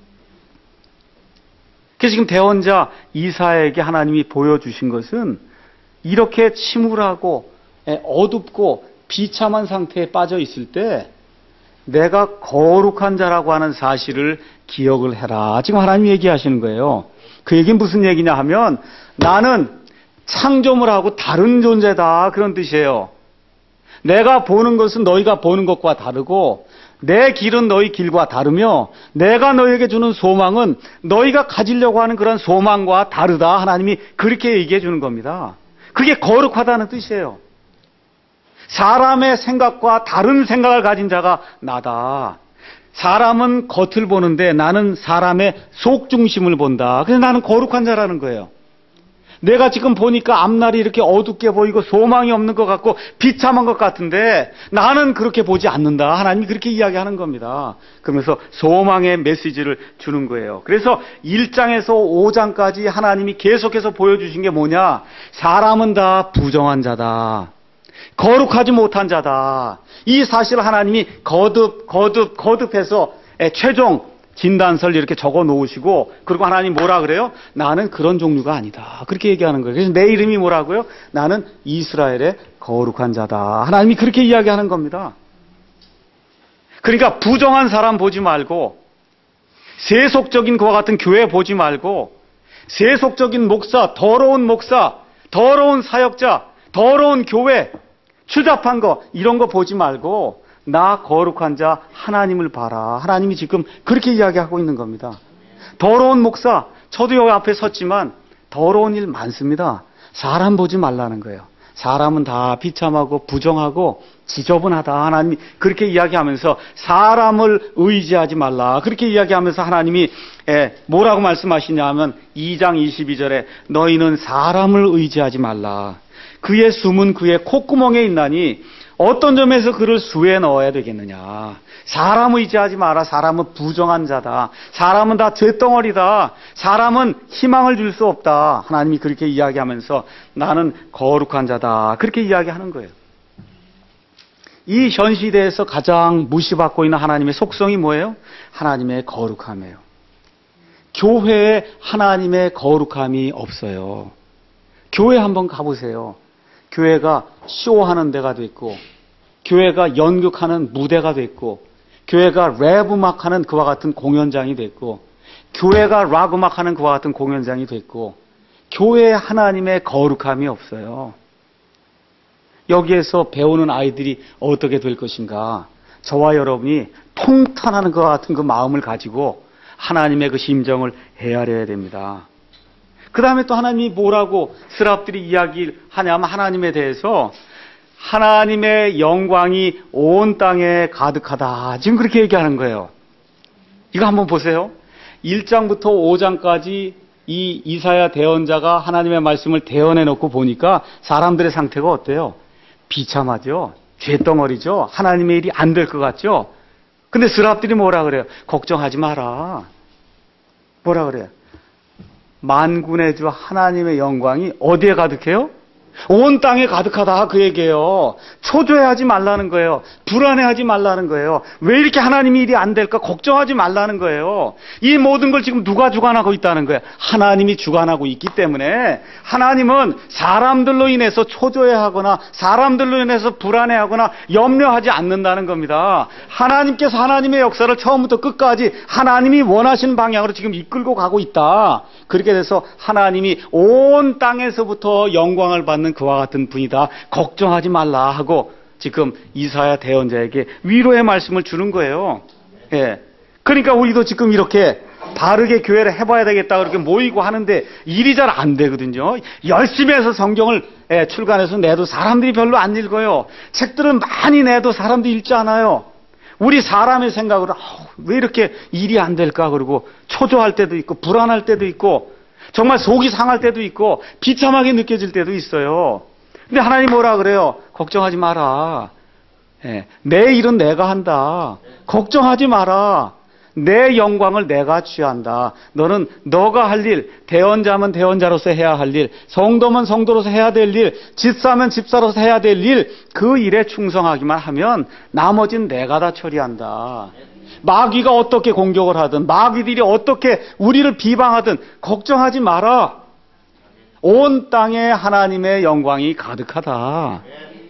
[SPEAKER 1] 그래서 지금 대언자 이사야에게 하나님이 보여주신 것은 이렇게 침울하고 어둡고 비참한 상태에 빠져 있을 때 내가 거룩한 자라고 하는 사실을 기억을 해라. 지금 하나님이 얘기하시는 거예요. 그 얘기는 무슨 얘기냐 하면 나는 창조물 하고 다른 존재다 그런 뜻이에요. 내가 보는 것은 너희가 보는 것과 다르고 내 길은 너희 길과 다르며 내가 너희에게 주는 소망은 너희가 가지려고 하는 그런 소망과 다르다. 하나님이 그렇게 얘기해 주는 겁니다. 그게 거룩하다는 뜻이에요. 사람의 생각과 다른 생각을 가진 자가 나다. 사람은 겉을 보는데 나는 사람의 속 중심을 본다. 그래서 나는 거룩한 자라는 거예요. 내가 지금 보니까 앞날이 이렇게 어둡게 보이고 소망이 없는 것 같고 비참한 것 같은데 나는 그렇게 보지 않는다. 하나님이 그렇게 이야기하는 겁니다. 그러면서 소망의 메시지를 주는 거예요. 그래서 일 장에서 오 장까지 하나님이 계속해서 보여주신 게 뭐냐? 사람은 다 부정한 자다. 거룩하지 못한 자다. 이 사실을 하나님이 거듭 거듭 거듭해서 최종 진단서를 이렇게 적어 놓으시고 그리고 하나님 뭐라 그래요? 나는 그런 종류가 아니다. 그렇게 얘기하는 거예요. 그래서 내 이름이 뭐라고요? 나는 이스라엘의 거룩한 자다. 하나님이 그렇게 이야기하는 겁니다. 그러니까 부정한 사람 보지 말고 세속적인 그와 같은 교회 보지 말고 세속적인 목사, 더러운 목사, 더러운 사역자, 더러운 교회, 추잡한 거 이런 거 보지 말고 나 거룩한 자 하나님을 봐라. 하나님이 지금 그렇게 이야기하고 있는 겁니다. 더러운 목사, 저도 여기 앞에 섰지만 더러운 일 많습니다. 사람 보지 말라는 거예요. 사람은 다 비참하고 부정하고 지저분하다. 하나님이 그렇게 이야기하면서 사람을 의지하지 말라. 그렇게 이야기하면서 하나님이 뭐라고 말씀하시냐 하면 이 장 이십이 절에 너희는 사람을 의지하지 말라. 그의 숨은 그의 콧구멍에 있나니 어떤 점에서 그를 수에 넣어야 되겠느냐. 사람 의지하지 마라. 사람은 부정한 자다. 사람은 다 죄덩어리다. 사람은 희망을 줄 수 없다. 하나님이 그렇게 이야기하면서 나는 거룩한 자다. 그렇게 이야기하는 거예요. 이 현 시대에서 가장 무시받고 있는 하나님의 속성이 뭐예요? 하나님의 거룩함이에요. 교회에 하나님의 거룩함이 없어요. 교회 한번 가보세요. 교회가 쇼하는 데가 됐고 교회가 연극하는 무대가 됐고 교회가 랩 음악하는 그와 같은 공연장이 됐고 교회가 락 음악하는 그와 같은 공연장이 됐고 교회에 하나님의 거룩함이 없어요. 여기에서 배우는 아이들이 어떻게 될 것인가? 저와 여러분이 통탄하는 그와 같은 그 마음을 가지고 하나님의 그 심정을 헤아려야 됩니다. 그 다음에 또 하나님이 뭐라고 스랍들이 이야기를 하냐면 하나님에 대해서 하나님의 영광이 온 땅에 가득하다. 지금 그렇게 얘기하는 거예요. 이거 한번 보세요. 일 장부터 오 장까지 이 이사야 대언자가 하나님의 말씀을 대언해 놓고 보니까 사람들의 상태가 어때요? 비참하죠. 죄덩어리죠. 하나님의 일이 안 될 것 같죠. 근데 스랍들이 뭐라 그래요? 걱정하지 마라. 뭐라 그래요? 만군의 주 하나님의 영광이 어디에 가득해요? 온 땅에 가득하다 그 얘기예요. 초조해하지 말라는 거예요. 불안해하지 말라는 거예요. 왜 이렇게 하나님이 일이 안 될까 걱정하지 말라는 거예요. 이 모든 걸 지금 누가 주관하고 있다는 거예요. 하나님이 주관하고 있기 때문에 하나님은 사람들로 인해서 초조해하거나 사람들로 인해서 불안해하거나 염려하지 않는다는 겁니다. 하나님께서 하나님의 역사를 처음부터 끝까지 하나님이 원하시는 방향으로 지금 이끌고 가고 있다. 그렇게 돼서 하나님이 온 땅에서부터 영광을 받는 그와 같은 분이다. 걱정하지 말라 하고 지금 이사야 대언자에게 위로의 말씀을 주는 거예요. 예. 그러니까 우리도 지금 이렇게 바르게 교회를 해봐야 되겠다 그렇게 모이고 하는데 일이 잘 안 되거든요. 열심히 해서 성경을 예, 출간해서 내도 사람들이 별로 안 읽어요. 책들은 많이 내도 사람들이 읽지 않아요. 우리 사람의 생각으로 왜 이렇게 일이 안 될까 그러고 초조할 때도 있고 불안할 때도 있고 정말 속이 상할 때도 있고 비참하게 느껴질 때도 있어요. 근데 하나님 뭐라 그래요? 걱정하지 마라. 예, 내 일은 내가 한다. 걱정하지 마라. 내 영광을 내가 취한다. 너는 너가 할 일, 대언자면 대언자로서 해야 할 일, 성도면 성도로서 해야 될 일, 집사면 집사로서 해야 될 일, 그 일에 충성하기만 하면 나머지는 내가 다 처리한다. 마귀가 어떻게 공격을 하든 마귀들이 어떻게 우리를 비방하든 걱정하지 마라. 온 땅에 하나님의 영광이 가득하다.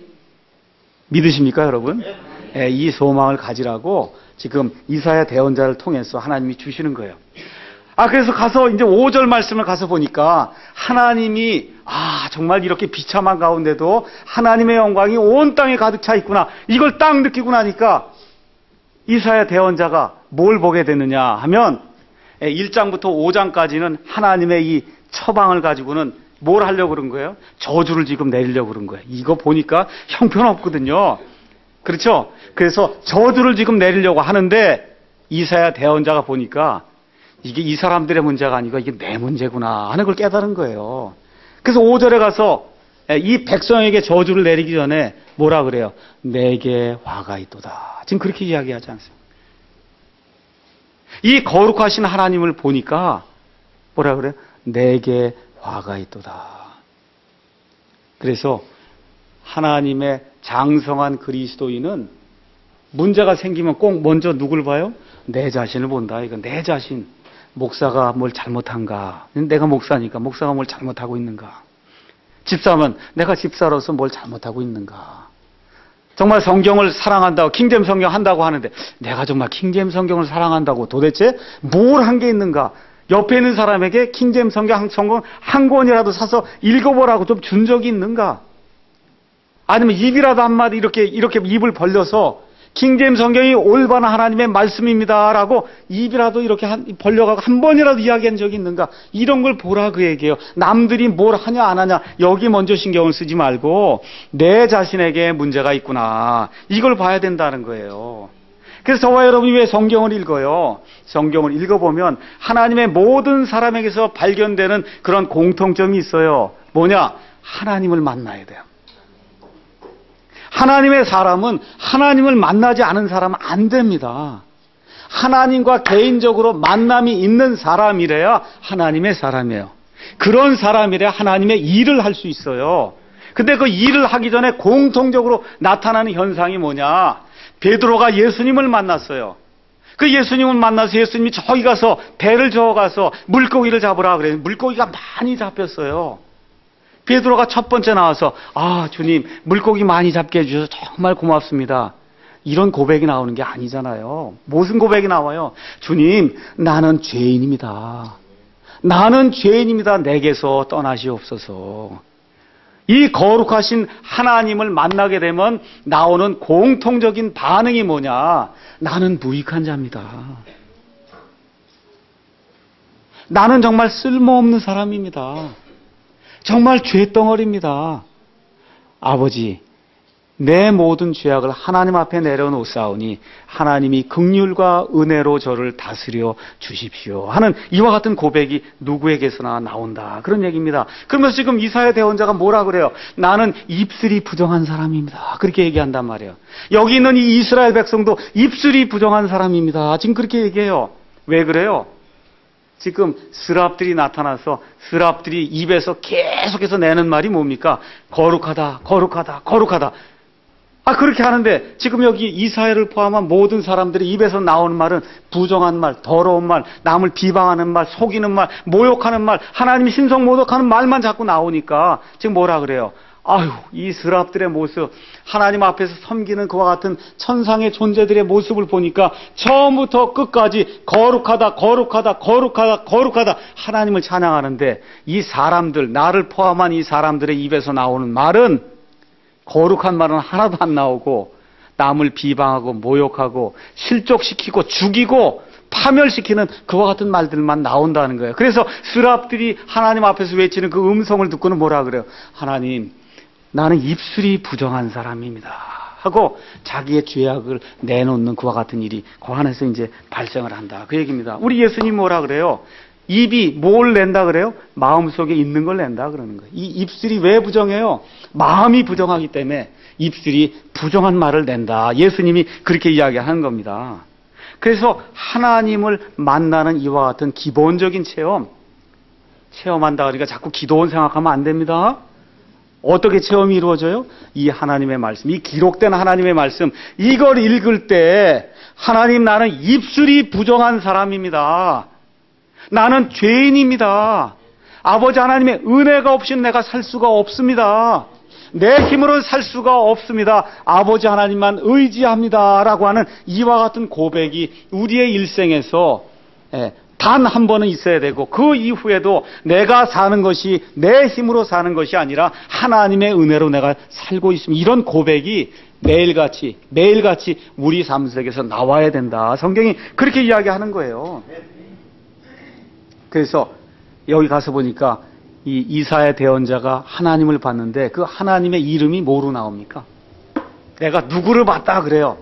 [SPEAKER 1] 믿으십니까 여러분? 예, 이 소망을 가지라고 지금 이사야 대언자를 통해서 하나님이 주시는 거예요. 아, 그래서 가서 이제 오 절 말씀을 가서 보니까 하나님이 아, 정말 이렇게 비참한 가운데도 하나님의 영광이 온 땅에 가득 차 있구나. 이걸 딱 느끼고 나니까 이사야 대언자가 뭘 보게 되느냐 하면 일 장부터 오 장까지는 하나님의 이 처방을 가지고는 뭘 하려고 그런 거예요? 저주를 지금 내리려고 그런 거예요. 이거 보니까 형편없거든요. 그렇죠? 그래서 저주를 지금 내리려고 하는데 이사야 대언자가 보니까 이게 이 사람들의 문제가 아니고 이게 내 문제구나 하는 걸 깨달은 거예요. 그래서 오 절에 가서 이 백성에게 저주를 내리기 전에 뭐라 그래요? 내게 화가 있도다. 지금 그렇게 이야기하지 않습니까? 이 거룩하신 하나님을 보니까 뭐라 그래요? 내게 화가 있도다. 그래서 하나님의 장성한 그리스도인은 문제가 생기면 꼭 먼저 누굴 봐요? 내 자신을 본다. 이거 내 자신. 목사가 뭘 잘못한가? 내가 목사니까 목사가 뭘 잘못하고 있는가? 집사면 내가 집사로서 뭘 잘못하고 있는가? 정말 성경을 사랑한다고 킹제임 성경 한다고 하는데 내가 정말 킹제임 성경을 사랑한다고 도대체 뭘 한 게 있는가? 옆에 있는 사람에게 킹제임 성경 성경 한 권이라도 사서 읽어보라고 좀 준 적이 있는가? 아니면 입이라도 한마디 이렇게 이렇게 입을 벌려서 킹제임 성경이 올바른 하나님의 말씀입니다라고 입이라도 이렇게 한, 벌려가고 한 번이라도 이야기한 적이 있는가? 이런 걸 보라 그 얘기예요. 남들이 뭘 하냐 안 하냐 여기 먼저 신경을 쓰지 말고 내 자신에게 문제가 있구나. 이걸 봐야 된다는 거예요. 그래서 저와 여러분이 왜 성경을 읽어요? 성경을 읽어보면 하나님의 모든 사람에게서 발견되는 그런 공통점이 있어요. 뭐냐? 하나님을 만나야 돼요. 하나님의 사람은 하나님을 만나지 않은 사람은 안 됩니다. 하나님과 개인적으로 만남이 있는 사람이래야 하나님의 사람이에요. 그런 사람이래야 하나님의 일을 할 수 있어요. 근데 그 일을 하기 전에 공통적으로 나타나는 현상이 뭐냐? 베드로가 예수님을 만났어요. 그 예수님을 만나서 예수님이 저기 가서 배를 저어가서 물고기를 잡으라 그래요. 물고기가 많이 잡혔어요. 베드로가 첫 번째 나와서 아 주님 물고기 많이 잡게 해주셔서 정말 고맙습니다. 이런 고백이 나오는 게 아니잖아요. 무슨 고백이 나와요? 주님 나는 죄인입니다. 나는 죄인입니다. 내게서 떠나시옵소서. 이 거룩하신 하나님을 만나게 되면 나오는 공통적인 반응이 뭐냐? 나는 무익한 자입니다. 나는 정말 쓸모없는 사람입니다. 정말 죄덩어리입니다. 아버지, 내 모든 죄악을 하나님 앞에 내려놓사오니 하나님이 긍휼과 은혜로 저를 다스려 주십시오 하는 이와 같은 고백이 누구에게서나 나온다. 그런 얘기입니다. 그러면서 지금 이사야 대언자가 뭐라 그래요? 나는 입술이 부정한 사람입니다. 그렇게 얘기한단 말이에요. 여기 있는 이 이스라엘 백성도 입술이 부정한 사람입니다. 지금 그렇게 얘기해요. 왜 그래요? 지금 스랍들이 나타나서 스랍들이 입에서 계속해서 내는 말이 뭡니까? 거룩하다, 거룩하다, 거룩하다. 아, 그렇게 하는데 지금 여기 이사야를 포함한 모든 사람들이 입에서 나오는 말은 부정한 말, 더러운 말, 남을 비방하는 말, 속이는 말, 모욕하는 말, 하나님이 신성 모독하는 말만 자꾸 나오니까 지금 뭐라 그래요? 아유, 이 스랍들의 모습, 하나님 앞에서 섬기는 그와 같은 천상의 존재들의 모습을 보니까 처음부터 끝까지 거룩하다, 거룩하다, 거룩하다, 거룩하다 하나님을 찬양하는데 이 사람들, 나를 포함한 이 사람들의 입에서 나오는 말은 거룩한 말은 하나도 안 나오고 남을 비방하고 모욕하고 실족시키고 죽이고 파멸시키는 그와 같은 말들만 나온다는 거예요. 그래서 스랍들이 하나님 앞에서 외치는 그 음성을 듣고는 뭐라 그래요? 하나님, 나는 입술이 부정한 사람입니다 하고 자기의 죄악을 내놓는 그와 같은 일이 그 안에서 이제 발생을 한다, 그 얘기입니다. 우리 예수님 뭐라 그래요? 입이 뭘 낸다 그래요? 마음속에 있는 걸 낸다 그러는 거예요. 이 입술이 왜 부정해요? 마음이 부정하기 때문에 입술이 부정한 말을 낸다. 예수님이 그렇게 이야기하는 겁니다. 그래서 하나님을 만나는 이와 같은 기본적인 체험, 체험한다 그러니까 자꾸 기도원 생각하면 안 됩니다. 어떻게 체험이 이루어져요? 이 하나님의 말씀, 이 기록된 하나님의 말씀, 이걸 읽을 때 하나님, 나는 입술이 부정한 사람입니다. 나는 죄인입니다. 아버지 하나님의 은혜가 없이는 내가 살 수가 없습니다. 내 힘으로는 살 수가 없습니다. 아버지 하나님만 의지합니다 라고 하는 이와 같은 고백이 우리의 일생에서 단 한 번은 있어야 되고, 그 이후에도 내가 사는 것이 내 힘으로 사는 것이 아니라 하나님의 은혜로 내가 살고 있습니다, 이런 고백이 매일같이 매일같이 우리 삶 속에서 나와야 된다. 성경이 그렇게 이야기하는 거예요. 그래서 여기 가서 보니까 이 이사야 대언자가 하나님을 봤는데 그 하나님의 이름이 뭐로 나옵니까? 내가 누구를 봤다 그래요.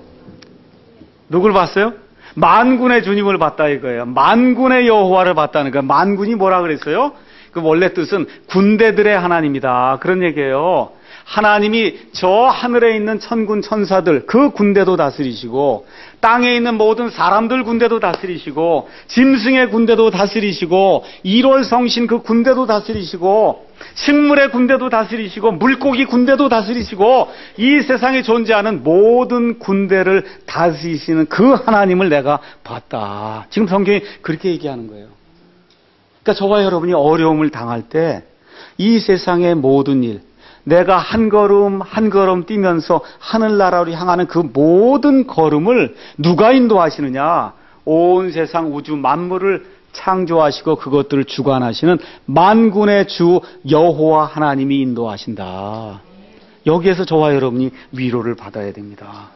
[SPEAKER 1] 누굴 봤어요? 만군의 주님을 봤다 이거예요. 만군의 여호와를 봤다는 거예요. 만군이 뭐라 그랬어요? 그 원래 뜻은 군대들의 하나님이다, 그런 얘기예요. 하나님이 저 하늘에 있는 천군 천사들 그 군대도 다스리시고, 땅에 있는 모든 사람들 군대도 다스리시고, 짐승의 군대도 다스리시고, 일월 성신 그 군대도 다스리시고, 식물의 군대도 다스리시고, 물고기 군대도 다스리시고, 이 세상에 존재하는 모든 군대를 다스리시는 그 하나님을 내가 봤다. 지금 성경이 그렇게 얘기하는 거예요. 그러니까 저와 여러분이 어려움을 당할 때 이 세상의 모든 일, 내가 한 걸음 한 걸음 뛰면서 하늘나라로 향하는 그 모든 걸음을 누가 인도하시느냐? 온 세상 우주 만물을 창조하시고 그것들을 주관하시는 만군의 주 여호와 하나님이 인도하신다. 여기에서 저와 여러분이 위로를 받아야 됩니다.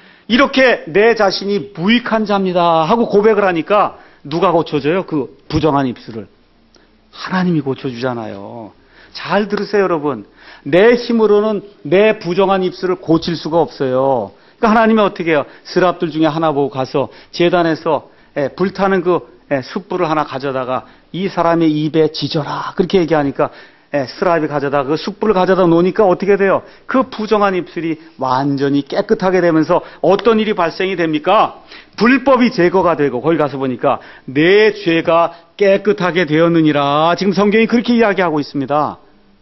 [SPEAKER 1] 이렇게 내 자신이 무익한 자입니다 하고 고백을 하니까 누가 고쳐줘요? 그 부정한 입술을 하나님이 고쳐주잖아요. 잘 들으세요 여러분. 내 힘으로는 내 부정한 입술을 고칠 수가 없어요. 그러니까 하나님이 어떻게 해요? 스랍들 중에 하나 보고 가서 제단에서 불타는 그 숯불을 하나 가져다가 이 사람의 입에 지져라 그렇게 얘기하니까 스랍이 가져다가 그 숯불을 가져다 놓으니까 어떻게 돼요? 그 부정한 입술이 완전히 깨끗하게 되면서 어떤 일이 발생이 됩니까? 불법이 제거가 되고, 거기 가서 보니까 내 죄가 깨끗하게 되었느니라. 지금 성경이 그렇게 이야기하고 있습니다.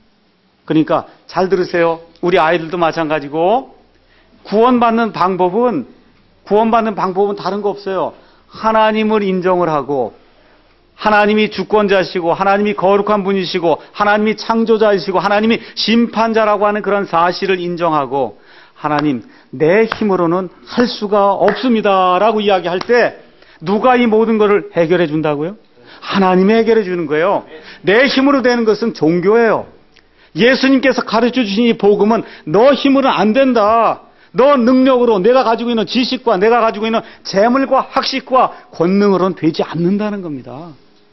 [SPEAKER 1] 그러니까 잘 들으세요. 우리 아이들도 마찬가지고, 구원받는 방법은 구원받는 방법은 다른 거 없어요. 하나님을 인정을 하고, 하나님이 주권자시고, 하나님이 거룩한 분이시고, 하나님이 창조자이시고, 하나님이 심판자라고 하는 그런 사실을 인정하고, 하나님, 내 힘으로는 할 수가 없습니다 라고 이야기할 때 누가 이 모든 것을 해결해 준다고요? 하나님이 해결해 주는 거예요. 내 힘으로 되는 것은 종교예요. 예수님께서 가르쳐 주신 이 복음은 너 힘으로는 안 된다. 너 능력으로, 내가 가지고 있는 지식과 내가 가지고 있는 재물과 학식과 권능으로는 되지 않는다는 겁니다.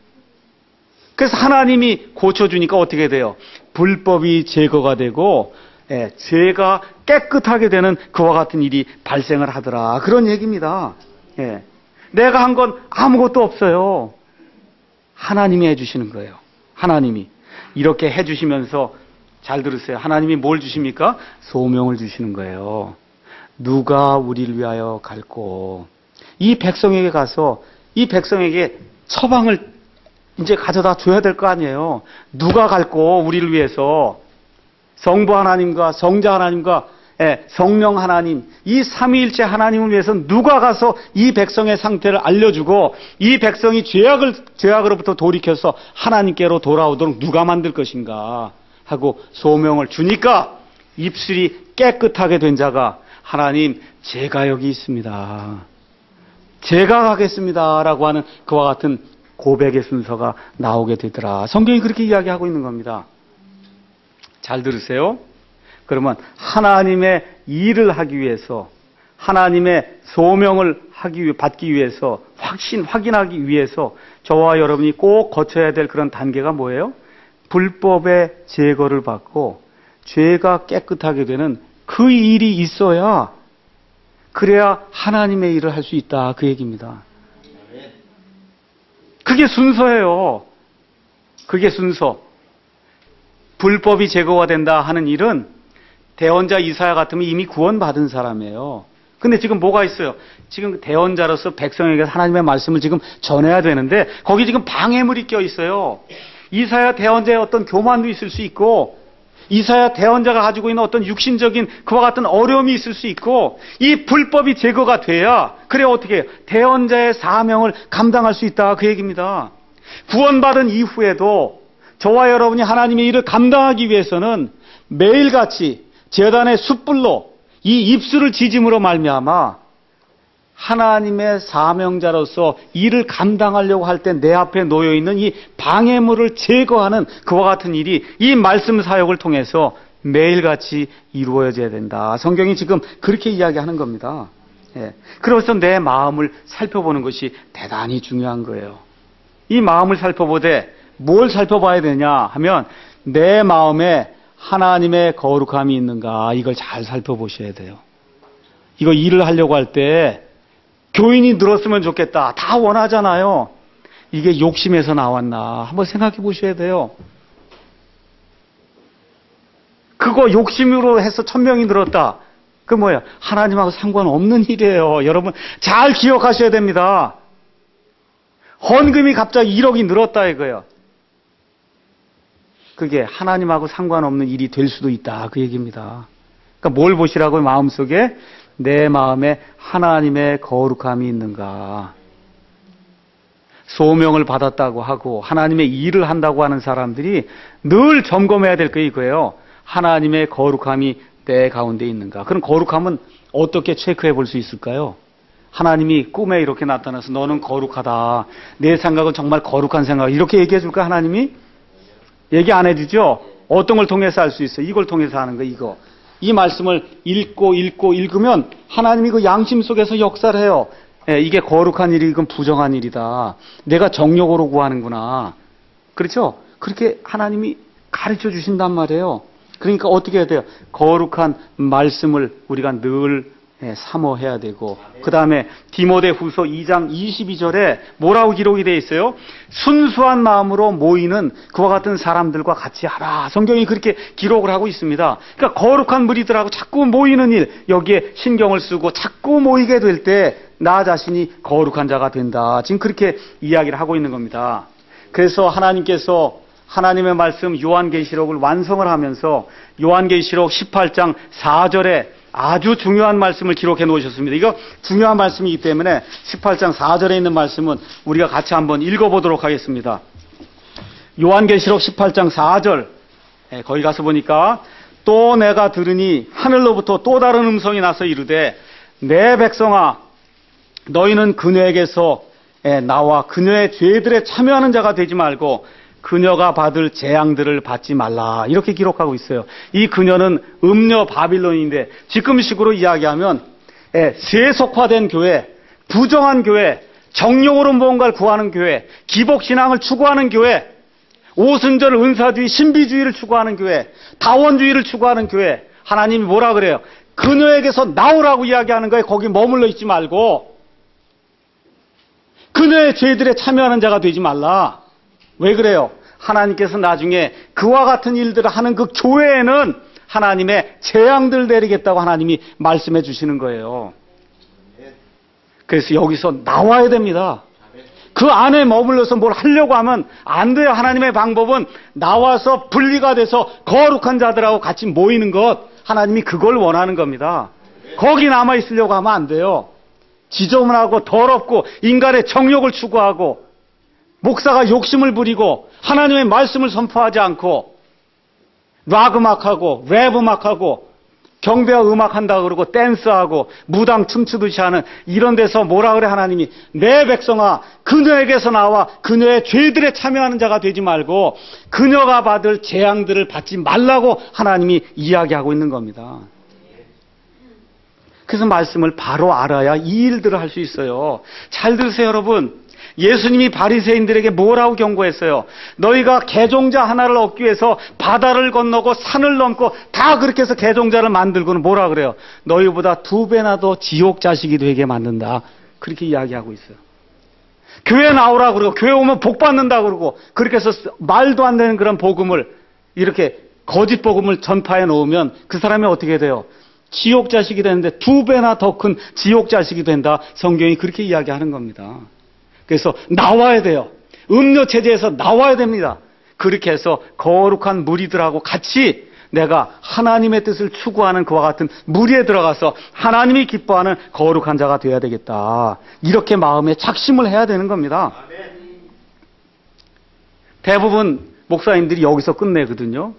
[SPEAKER 1] 그래서 하나님이 고쳐주니까 어떻게 돼요? 불법이 제거가 되고, 예, 죄가 깨끗하게 되는 그와 같은 일이 발생을 하더라, 그런 얘기입니다. 예, 내가 한 건 아무것도 없어요. 하나님이 해주시는 거예요. 하나님이 이렇게 해주시면서, 잘 들으세요. 하나님이 뭘 주십니까? 소명을 주시는 거예요. 누가 우리를 위하여 갈고, 이 백성에게 가서 이 백성에게 처방을 이제 가져다 줘야 될 거 아니에요. 누가 갈고 우리를 위해서 성부 하나님과 성자 하나님과 예, 성령 하나님, 이 삼위일체 하나님을 위해서 누가 가서 이 백성의 상태를 알려주고 이 백성이 죄악을, 죄악으로부터 돌이켜서 하나님께로 돌아오도록 누가 만들 것인가 하고 소명을 주니까 입술이 깨끗하게 된 자가 하나님, 제가 여기 있습니다. 제가 가겠습니다. 라고 하는 그와 같은 고백의 순서가 나오게 되더라. 성경이 그렇게 이야기하고 있는 겁니다. 잘 들으세요. 그러면 하나님의 일을 하기 위해서, 하나님의 소명을 하기 위해, 받기 위해서, 확신, 확인하기 위해서 저와 여러분이 꼭 거쳐야 될 그런 단계가 뭐예요? 불법의 제거를 받고 죄가 깨끗하게 되는 그 일이 있어야, 그래야 하나님의 일을 할 수 있다. 그 얘기입니다. 그게 순서예요. 그게 순서. 불법이 제거가 된다 하는 일은 대언자 이사야 같으면 이미 구원받은 사람이에요. 근데 지금 뭐가 있어요? 지금 대언자로서 백성에게 하나님의 말씀을 지금 전해야 되는데 거기 지금 방해물이 껴 있어요. 이사야 대언자의 어떤 교만도 있을 수 있고, 이사야 대언자가 가지고 있는 어떤 육신적인 그와 같은 어려움이 있을 수 있고, 이 불법이 제거가 돼야, 그래 어떻게 해요? 대언자의 사명을 감당할 수 있다. 그 얘기입니다. 구원받은 이후에도 저와 여러분이 하나님의 일을 감당하기 위해서는 매일같이 제단의 숯불로 이 입술을 지짐으로 말미암아 하나님의 사명자로서 일을 감당하려고 할 때 내 앞에 놓여있는 이 방해물을 제거하는 그와 같은 일이 이 말씀 사역을 통해서 매일같이 이루어져야 된다. 성경이 지금 그렇게 이야기하는 겁니다. 예. 그래서 내 마음을 살펴보는 것이 대단히 중요한 거예요. 이 마음을 살펴보되 뭘 살펴봐야 되냐 하면 내 마음에 하나님의 거룩함이 있는가, 이걸 잘 살펴보셔야 돼요. 이거 일을 하려고 할 때 교인이 늘었으면 좋겠다, 다 원하잖아요. 이게 욕심에서 나왔나 한번 생각해 보셔야 돼요. 그거 욕심으로 해서 천명이 늘었다, 그 뭐야? 하나님하고 상관없는 일이에요. 여러분 잘 기억하셔야 됩니다. 헌금이 갑자기 일억이 늘었다 이거예요. 그게 하나님하고 상관없는 일이 될 수도 있다. 그 얘기입니다. 그러니까 뭘 보시라고요? 마음속에 내 마음에 하나님의 거룩함이 있는가. 소명을 받았다고 하고 하나님의 일을 한다고 하는 사람들이 늘 점검해야 될 게 이거예요. 하나님의 거룩함이 내 가운데 있는가. 그럼 거룩함은 어떻게 체크해 볼 수 있을까요? 하나님이 꿈에 이렇게 나타나서 너는 거룩하다, 내 생각은 정말 거룩한 생각, 이렇게 얘기해 줄까? 하나님이? 얘기 안 해주죠? 어떤 걸 통해서 알 수 있어요? 이걸 통해서 하는 거, 이거. 이 말씀을 읽고 읽고 읽으면 하나님이 그 양심 속에서 역사를 해요. 예, 이게 거룩한 일이, 이건 부정한 일이다. 내가 정욕으로 구하는구나. 그렇죠? 그렇게 하나님이 가르쳐 주신단 말이에요. 그러니까 어떻게 해야 돼요? 거룩한 말씀을 우리가 늘 예, 사모해야 되고, 그 다음에 디모데후서 이 장 이십이 절에 뭐라고 기록이 되어 있어요? 순수한 마음으로 모이는 그와 같은 사람들과 같이 하라. 성경이 그렇게 기록을 하고 있습니다. 그러니까 거룩한 무리들하고 자꾸 모이는 일, 여기에 신경을 쓰고 자꾸 모이게 될 때 나 자신이 거룩한 자가 된다. 지금 그렇게 이야기를 하고 있는 겁니다. 그래서 하나님께서 하나님의 말씀 요한계시록을 완성을 하면서 요한계시록 십팔 장 사 절에 아주 중요한 말씀을 기록해 놓으셨습니다. 이거 중요한 말씀이기 때문에 십팔 장 사 절에 있는 말씀은 우리가 같이 한번 읽어보도록 하겠습니다. 요한계시록 십팔 장 사 절, 예, 거기 가서 보니까 또 내가 들으니 하늘로부터 또 다른 음성이 나서 이르되 내 백성아, 너희는 그녀에게서 예, 나와 그녀의 죄들에 참여하는 자가 되지 말고 그녀가 받을 재앙들을 받지 말라. 이렇게 기록하고 있어요. 이 그녀는 음녀 바빌론인데 지금식으로 이야기하면 예, 세속화된 교회, 부정한 교회, 정욕으로 무언가를 구하는 교회, 기복신앙을 추구하는 교회, 오순절 은사주의, 신비주의를 추구하는 교회, 다원주의를 추구하는 교회. 하나님이 뭐라 그래요? 그녀에게서 나오라고 이야기하는 거예요. 거기 머물러 있지 말고 그녀의 죄들에 참여하는 자가 되지 말라. 왜 그래요? 하나님께서 나중에 그와 같은 일들을 하는 그 교회에는 하나님의 재앙들 내리겠다고 하나님이 말씀해 주시는 거예요. 그래서 여기서 나와야 됩니다. 그 안에 머물러서 뭘 하려고 하면 안 돼요. 하나님의 방법은 나와서 분리가 돼서 거룩한 자들하고 같이 모이는 것, 하나님이 그걸 원하는 겁니다. 거기 남아 있으려고 하면 안 돼요. 지저분하고 더럽고 인간의 정욕을 추구하고 목사가 욕심을 부리고 하나님의 말씀을 선포하지 않고 락 음악하고 랩 음악하고 경배와 음악한다 그러고 댄스하고 무당 춤추듯이 하는 이런 데서 뭐라 그래 하나님이, 내 백성아 그녀에게서 나와 그녀의 죄들에 참여하는 자가 되지 말고 그녀가 받을 재앙들을 받지 말라고 하나님이 이야기하고 있는 겁니다. 그래서 말씀을 바로 알아야 이 일들을 할 수 있어요. 잘 들으세요 여러분. 예수님이 바리새인들에게 뭐라고 경고했어요? 너희가 개종자 하나를 얻기 위해서 바다를 건너고 산을 넘고 다 그렇게 해서 개종자를 만들고는 뭐라 그래요? 너희보다 두 배나 더 지옥 자식이 되게 만든다. 그렇게 이야기하고 있어요. 교회 나오라 그러고 교회 오면 복 받는다 그러고 그렇게 해서 말도 안 되는 그런 복음을 이렇게 거짓 복음을 전파해 놓으면 그 사람이 어떻게 돼요? 지옥 자식이 되는데 두 배나 더 큰 지옥 자식이 된다. 성경이 그렇게 이야기하는 겁니다. 그래서 나와야 돼요. 음료 체제에서 나와야 됩니다. 그렇게 해서 거룩한 무리들하고 같이 내가 하나님의 뜻을 추구하는 그와 같은 무리에 들어가서 하나님이 기뻐하는 거룩한 자가 되어야 되겠다. 이렇게 마음에 작심을 해야 되는 겁니다. 대부분 목사님들이 여기서 끝내거든요.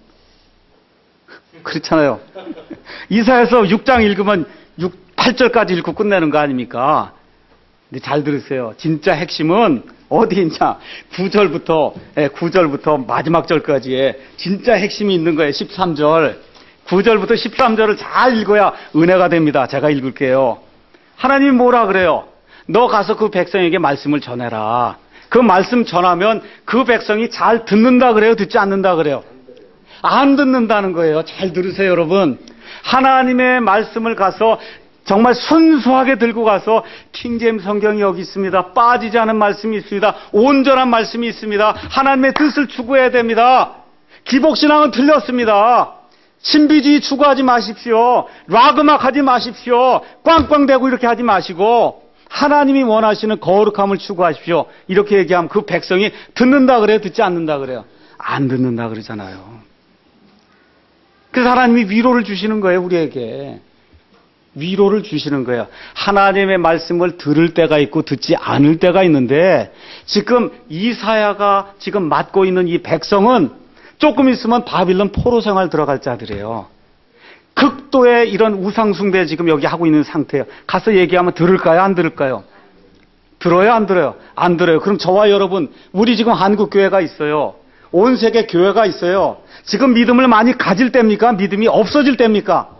[SPEAKER 1] 그렇잖아요. 이사야서 육 장 읽으면 육, 팔 절까지 읽고 끝내는 거 아닙니까? 근데 잘 들으세요. 진짜 핵심은 어디 있냐? 구 절부터, 예, 구 절부터 마지막 절까지의 진짜 핵심이 있는 거예요. 십삼 절. 구 절부터 십삼 절을 잘 읽어야 은혜가 됩니다. 제가 읽을게요. 하나님이 뭐라 그래요? 너 가서 그 백성에게 말씀을 전해라. 그 말씀 전하면 그 백성이 잘 듣는다 그래요? 듣지 않는다 그래요? 안 듣는다는 거예요. 잘 들으세요, 여러분. 하나님의 말씀을 가서 정말 순수하게 들고 가서 킹제임스 성경이 여기 있습니다. 빠지지 않은 말씀이 있습니다. 온전한 말씀이 있습니다. 하나님의 뜻을 추구해야 됩니다. 기복신앙은 틀렸습니다. 신비주의 추구하지 마십시오. 락음악 하지 마십시오. 꽝꽝대고 이렇게 하지 마시고 하나님이 원하시는 거룩함을 추구하십시오. 이렇게 얘기하면 그 백성이 듣는다 그래요? 듣지 않는다 그래요? 안 듣는다 그러잖아요. 그래서 하나님이 위로를 주시는 거예요, 우리에게. 위로를 주시는 거예요. 하나님의 말씀을 들을 때가 있고 듣지 않을 때가 있는데 지금 이사야가 지금 맡고 있는 이 백성은 조금 있으면 바빌론 포로 생활 들어갈 자들이에요. 극도의 이런 우상숭배 지금 여기 하고 있는 상태예요. 가서 얘기하면 들을까요? 안 들을까요? 들어요? 안 들어요? 안 들어요. 그럼 저와 여러분, 우리 지금 한국교회가 있어요. 온 세계 교회가 있어요. 지금 믿음을 많이 가질 때입니까? 믿음이 없어질 때입니까?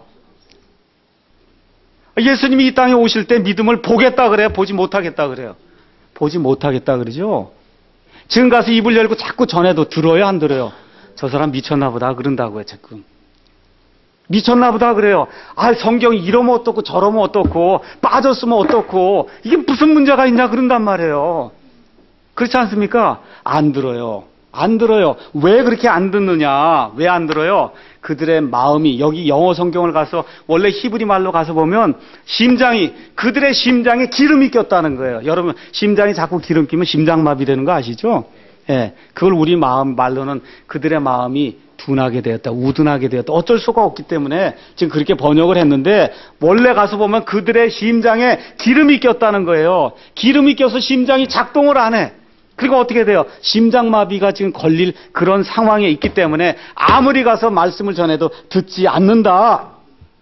[SPEAKER 1] 예수님이 이 땅에 오실 때 믿음을 보겠다 그래요? 보지 못하겠다 그래요? 보지 못하겠다 그러죠? 지금 가서 입을 열고 자꾸 전해도 들어요? 안 들어요? 저 사람 미쳤나 보다 그런다고요, 지금. 미쳤나 보다 그래요. 아, 성경이 이러면 어떻고 저러면 어떻고 빠졌으면 어떻고 이게 무슨 문제가 있냐 그런단 말이에요. 그렇지 않습니까? 안 들어요. 안 들어요. 왜 그렇게 안 듣느냐? 왜 안 들어요? 그들의 마음이, 여기 영어 성경을 가서 원래 히브리 말로 가서 보면 심장이, 그들의 심장에 기름이 꼈다는 거예요. 여러분, 심장이 자꾸 기름 끼면 심장마비 되는 거 아시죠? 예, 그걸 우리 마음 말로는 그들의 마음이 둔하게 되었다, 우둔하게 되었다. 어쩔 수가 없기 때문에 지금 그렇게 번역을 했는데 원래 가서 보면 그들의 심장에 기름이 꼈다는 거예요. 기름이 껴서 심장이 작동을 안 해. 그리고 어떻게 돼요? 심장마비가 지금 걸릴 그런 상황에 있기 때문에 아무리 가서 말씀을 전해도 듣지 않는다.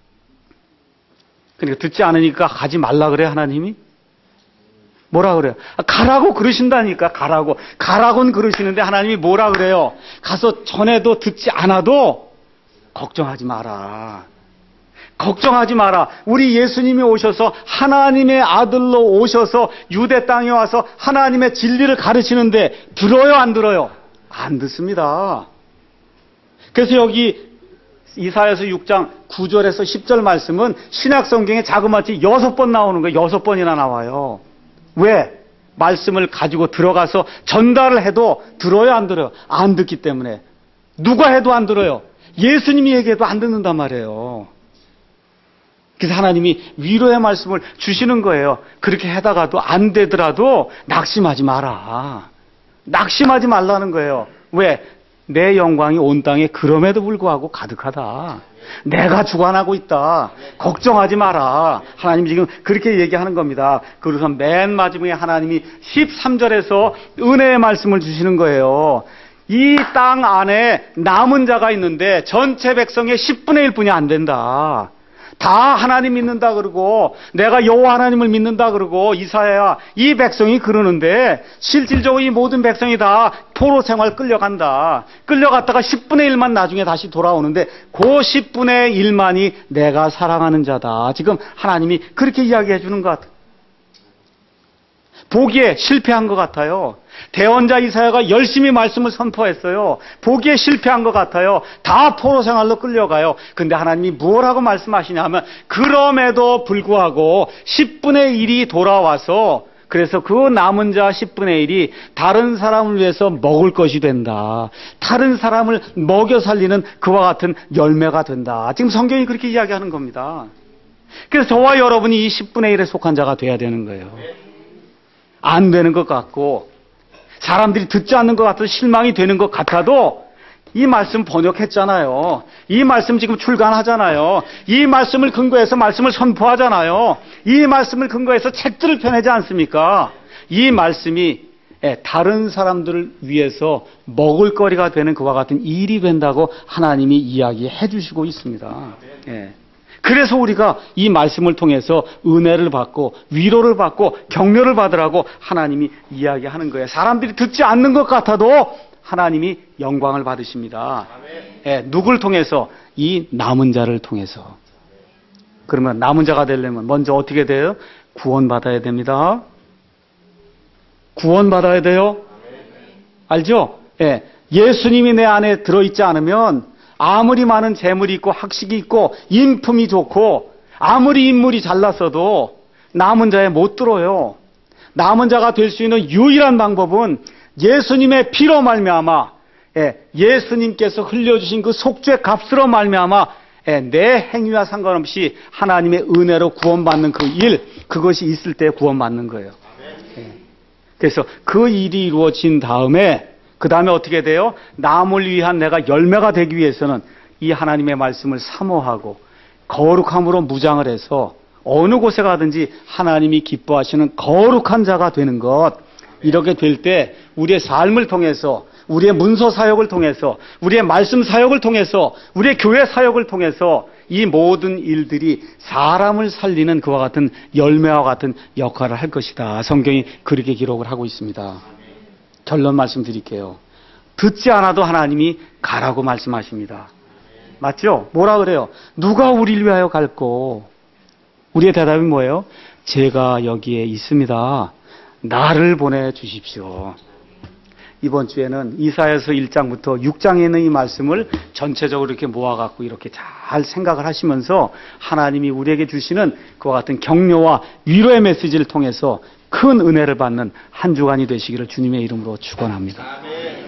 [SPEAKER 1] 그러니까 듣지 않으니까 가지 말라 그래요, 하나님이? 뭐라 그래요? 가라고 그러신다니까, 가라고. 가라고는 그러시는데 하나님이 뭐라 그래요? 가서 전해도 듣지 않아도 걱정하지 마라. 걱정하지 마라. 우리 예수님이 오셔서 하나님의 아들로 오셔서 유대 땅에 와서 하나님의 진리를 가르치는데 들어요, 안 들어요? 안 듣습니다. 그래서 여기 이사야서 육 장 구 절에서 십 절 말씀은 신약 성경에 자그마치 여섯 번 나오는 거예요. 여섯 번이나 나와요. 왜? 말씀을 가지고 들어가서 전달을 해도 들어요, 안 들어요? 안 듣기 때문에. 누가 해도 안 들어요. 예수님이 얘기해도 안 듣는단 말이에요. 그래서 하나님이 위로의 말씀을 주시는 거예요. 그렇게 하다가도 안 되더라도 낙심하지 마라. 낙심하지 말라는 거예요. 왜? 내 영광이 온 땅에 그럼에도 불구하고 가득하다. 내가 주관하고 있다. 걱정하지 마라. 하나님이 지금 그렇게 얘기하는 겁니다. 그래서 맨 마지막에 하나님이 십삼 절에서 은혜의 말씀을 주시는 거예요. 이 땅 안에 남은 자가 있는데 전체 백성의 십분의 일뿐이 안 된다. 다 하나님 믿는다 그러고 내가 여호와 하나님을 믿는다 그러고 이사야 이 백성이 그러는데 실질적으로 이 모든 백성이 다 포로 생활 끌려간다. 끌려갔다가 십분의 일만 나중에 다시 돌아오는데 그 십분의 일만이 내가 사랑하는 자다. 지금 하나님이 그렇게 이야기해 주는 것 같아요. 보기에 실패한 것 같아요. 대언자 이사야가 열심히 말씀을 선포했어요. 보기에 실패한 것 같아요. 다 포로 생활로 끌려가요. 근데 하나님이 뭐라고 말씀하시냐 하면 그럼에도 불구하고 십분의 일이 돌아와서 그래서 그 남은 자 십분의 일이 다른 사람을 위해서 먹을 것이 된다. 다른 사람을 먹여 살리는 그와 같은 열매가 된다. 지금 성경이 그렇게 이야기하는 겁니다. 그래서 저와 여러분이 이 십분의 일에 속한 자가 돼야 되는 거예요. 안 되는 것 같고 사람들이 듣지 않는 것 같아서 실망이 되는 것 같아도 이 말씀 번역했잖아요. 이 말씀 지금 출간하잖아요. 이 말씀을 근거해서 말씀을 선포하잖아요. 이 말씀을 근거해서 책들을 펴내지 않습니까? 이 말씀이 다른 사람들을 위해서 먹을거리가 되는 그와 같은 일이 된다고 하나님이 이야기해 주시고 있습니다. 예. 그래서 우리가 이 말씀을 통해서 은혜를 받고 위로를 받고 격려를 받으라고 하나님이 이야기하는 거예요. 사람들이 듣지 않는 것 같아도 하나님이 영광을 받으십니다. 예, 누굴 통해서? 이 남은 자를 통해서. 그러면 남은 자가 되려면 먼저 어떻게 돼요? 구원받아야 됩니다. 구원받아야 돼요. 알죠? 예, 예수님이 내 안에 들어있지 않으면 아무리 많은 재물이 있고 학식이 있고 인품이 좋고 아무리 인물이 잘났어도 남은 자에 못 들어요. 남은 자가 될 수 있는 유일한 방법은 예수님의 피로 말미암아 예, 예수님께서 흘려주신 그 속죄 값으로 말미암아 예, 내 행위와 상관없이 하나님의 은혜로 구원받는 그 일, 그것이 있을 때 구원받는 거예요. 예. 그래서 그 일이 이루어진 다음에 그 다음에 어떻게 돼요? 남을 위한 내가 열매가 되기 위해서는 이 하나님의 말씀을 사모하고 거룩함으로 무장을 해서 어느 곳에 가든지 하나님이 기뻐하시는 거룩한 자가 되는 것. 이렇게 될 때 우리의 삶을 통해서 우리의 문서 사역을 통해서 우리의 말씀 사역을 통해서 우리의 교회 사역을 통해서 이 모든 일들이 사람을 살리는 그와 같은 열매와 같은 역할을 할 것이다. 성경이 그렇게 기록을 하고 있습니다. 결론 말씀드릴게요. 듣지 않아도 하나님이 가라고 말씀하십니다. 맞죠? 뭐라 그래요? 누가 우리를 위하여 갈고? 우리의 대답이 뭐예요? 제가 여기에 있습니다. 나를 보내주십시오. 이번 주에는 이사야서 일 장부터 육 장에 있는 이 말씀을 전체적으로 이렇게 모아갖고 이렇게 잘 생각을 하시면서 하나님이 우리에게 주시는 그와 같은 격려와 위로의 메시지를 통해서 큰 은혜를 받는 한 주간이 되시기를 주님의 이름으로 축원합니다.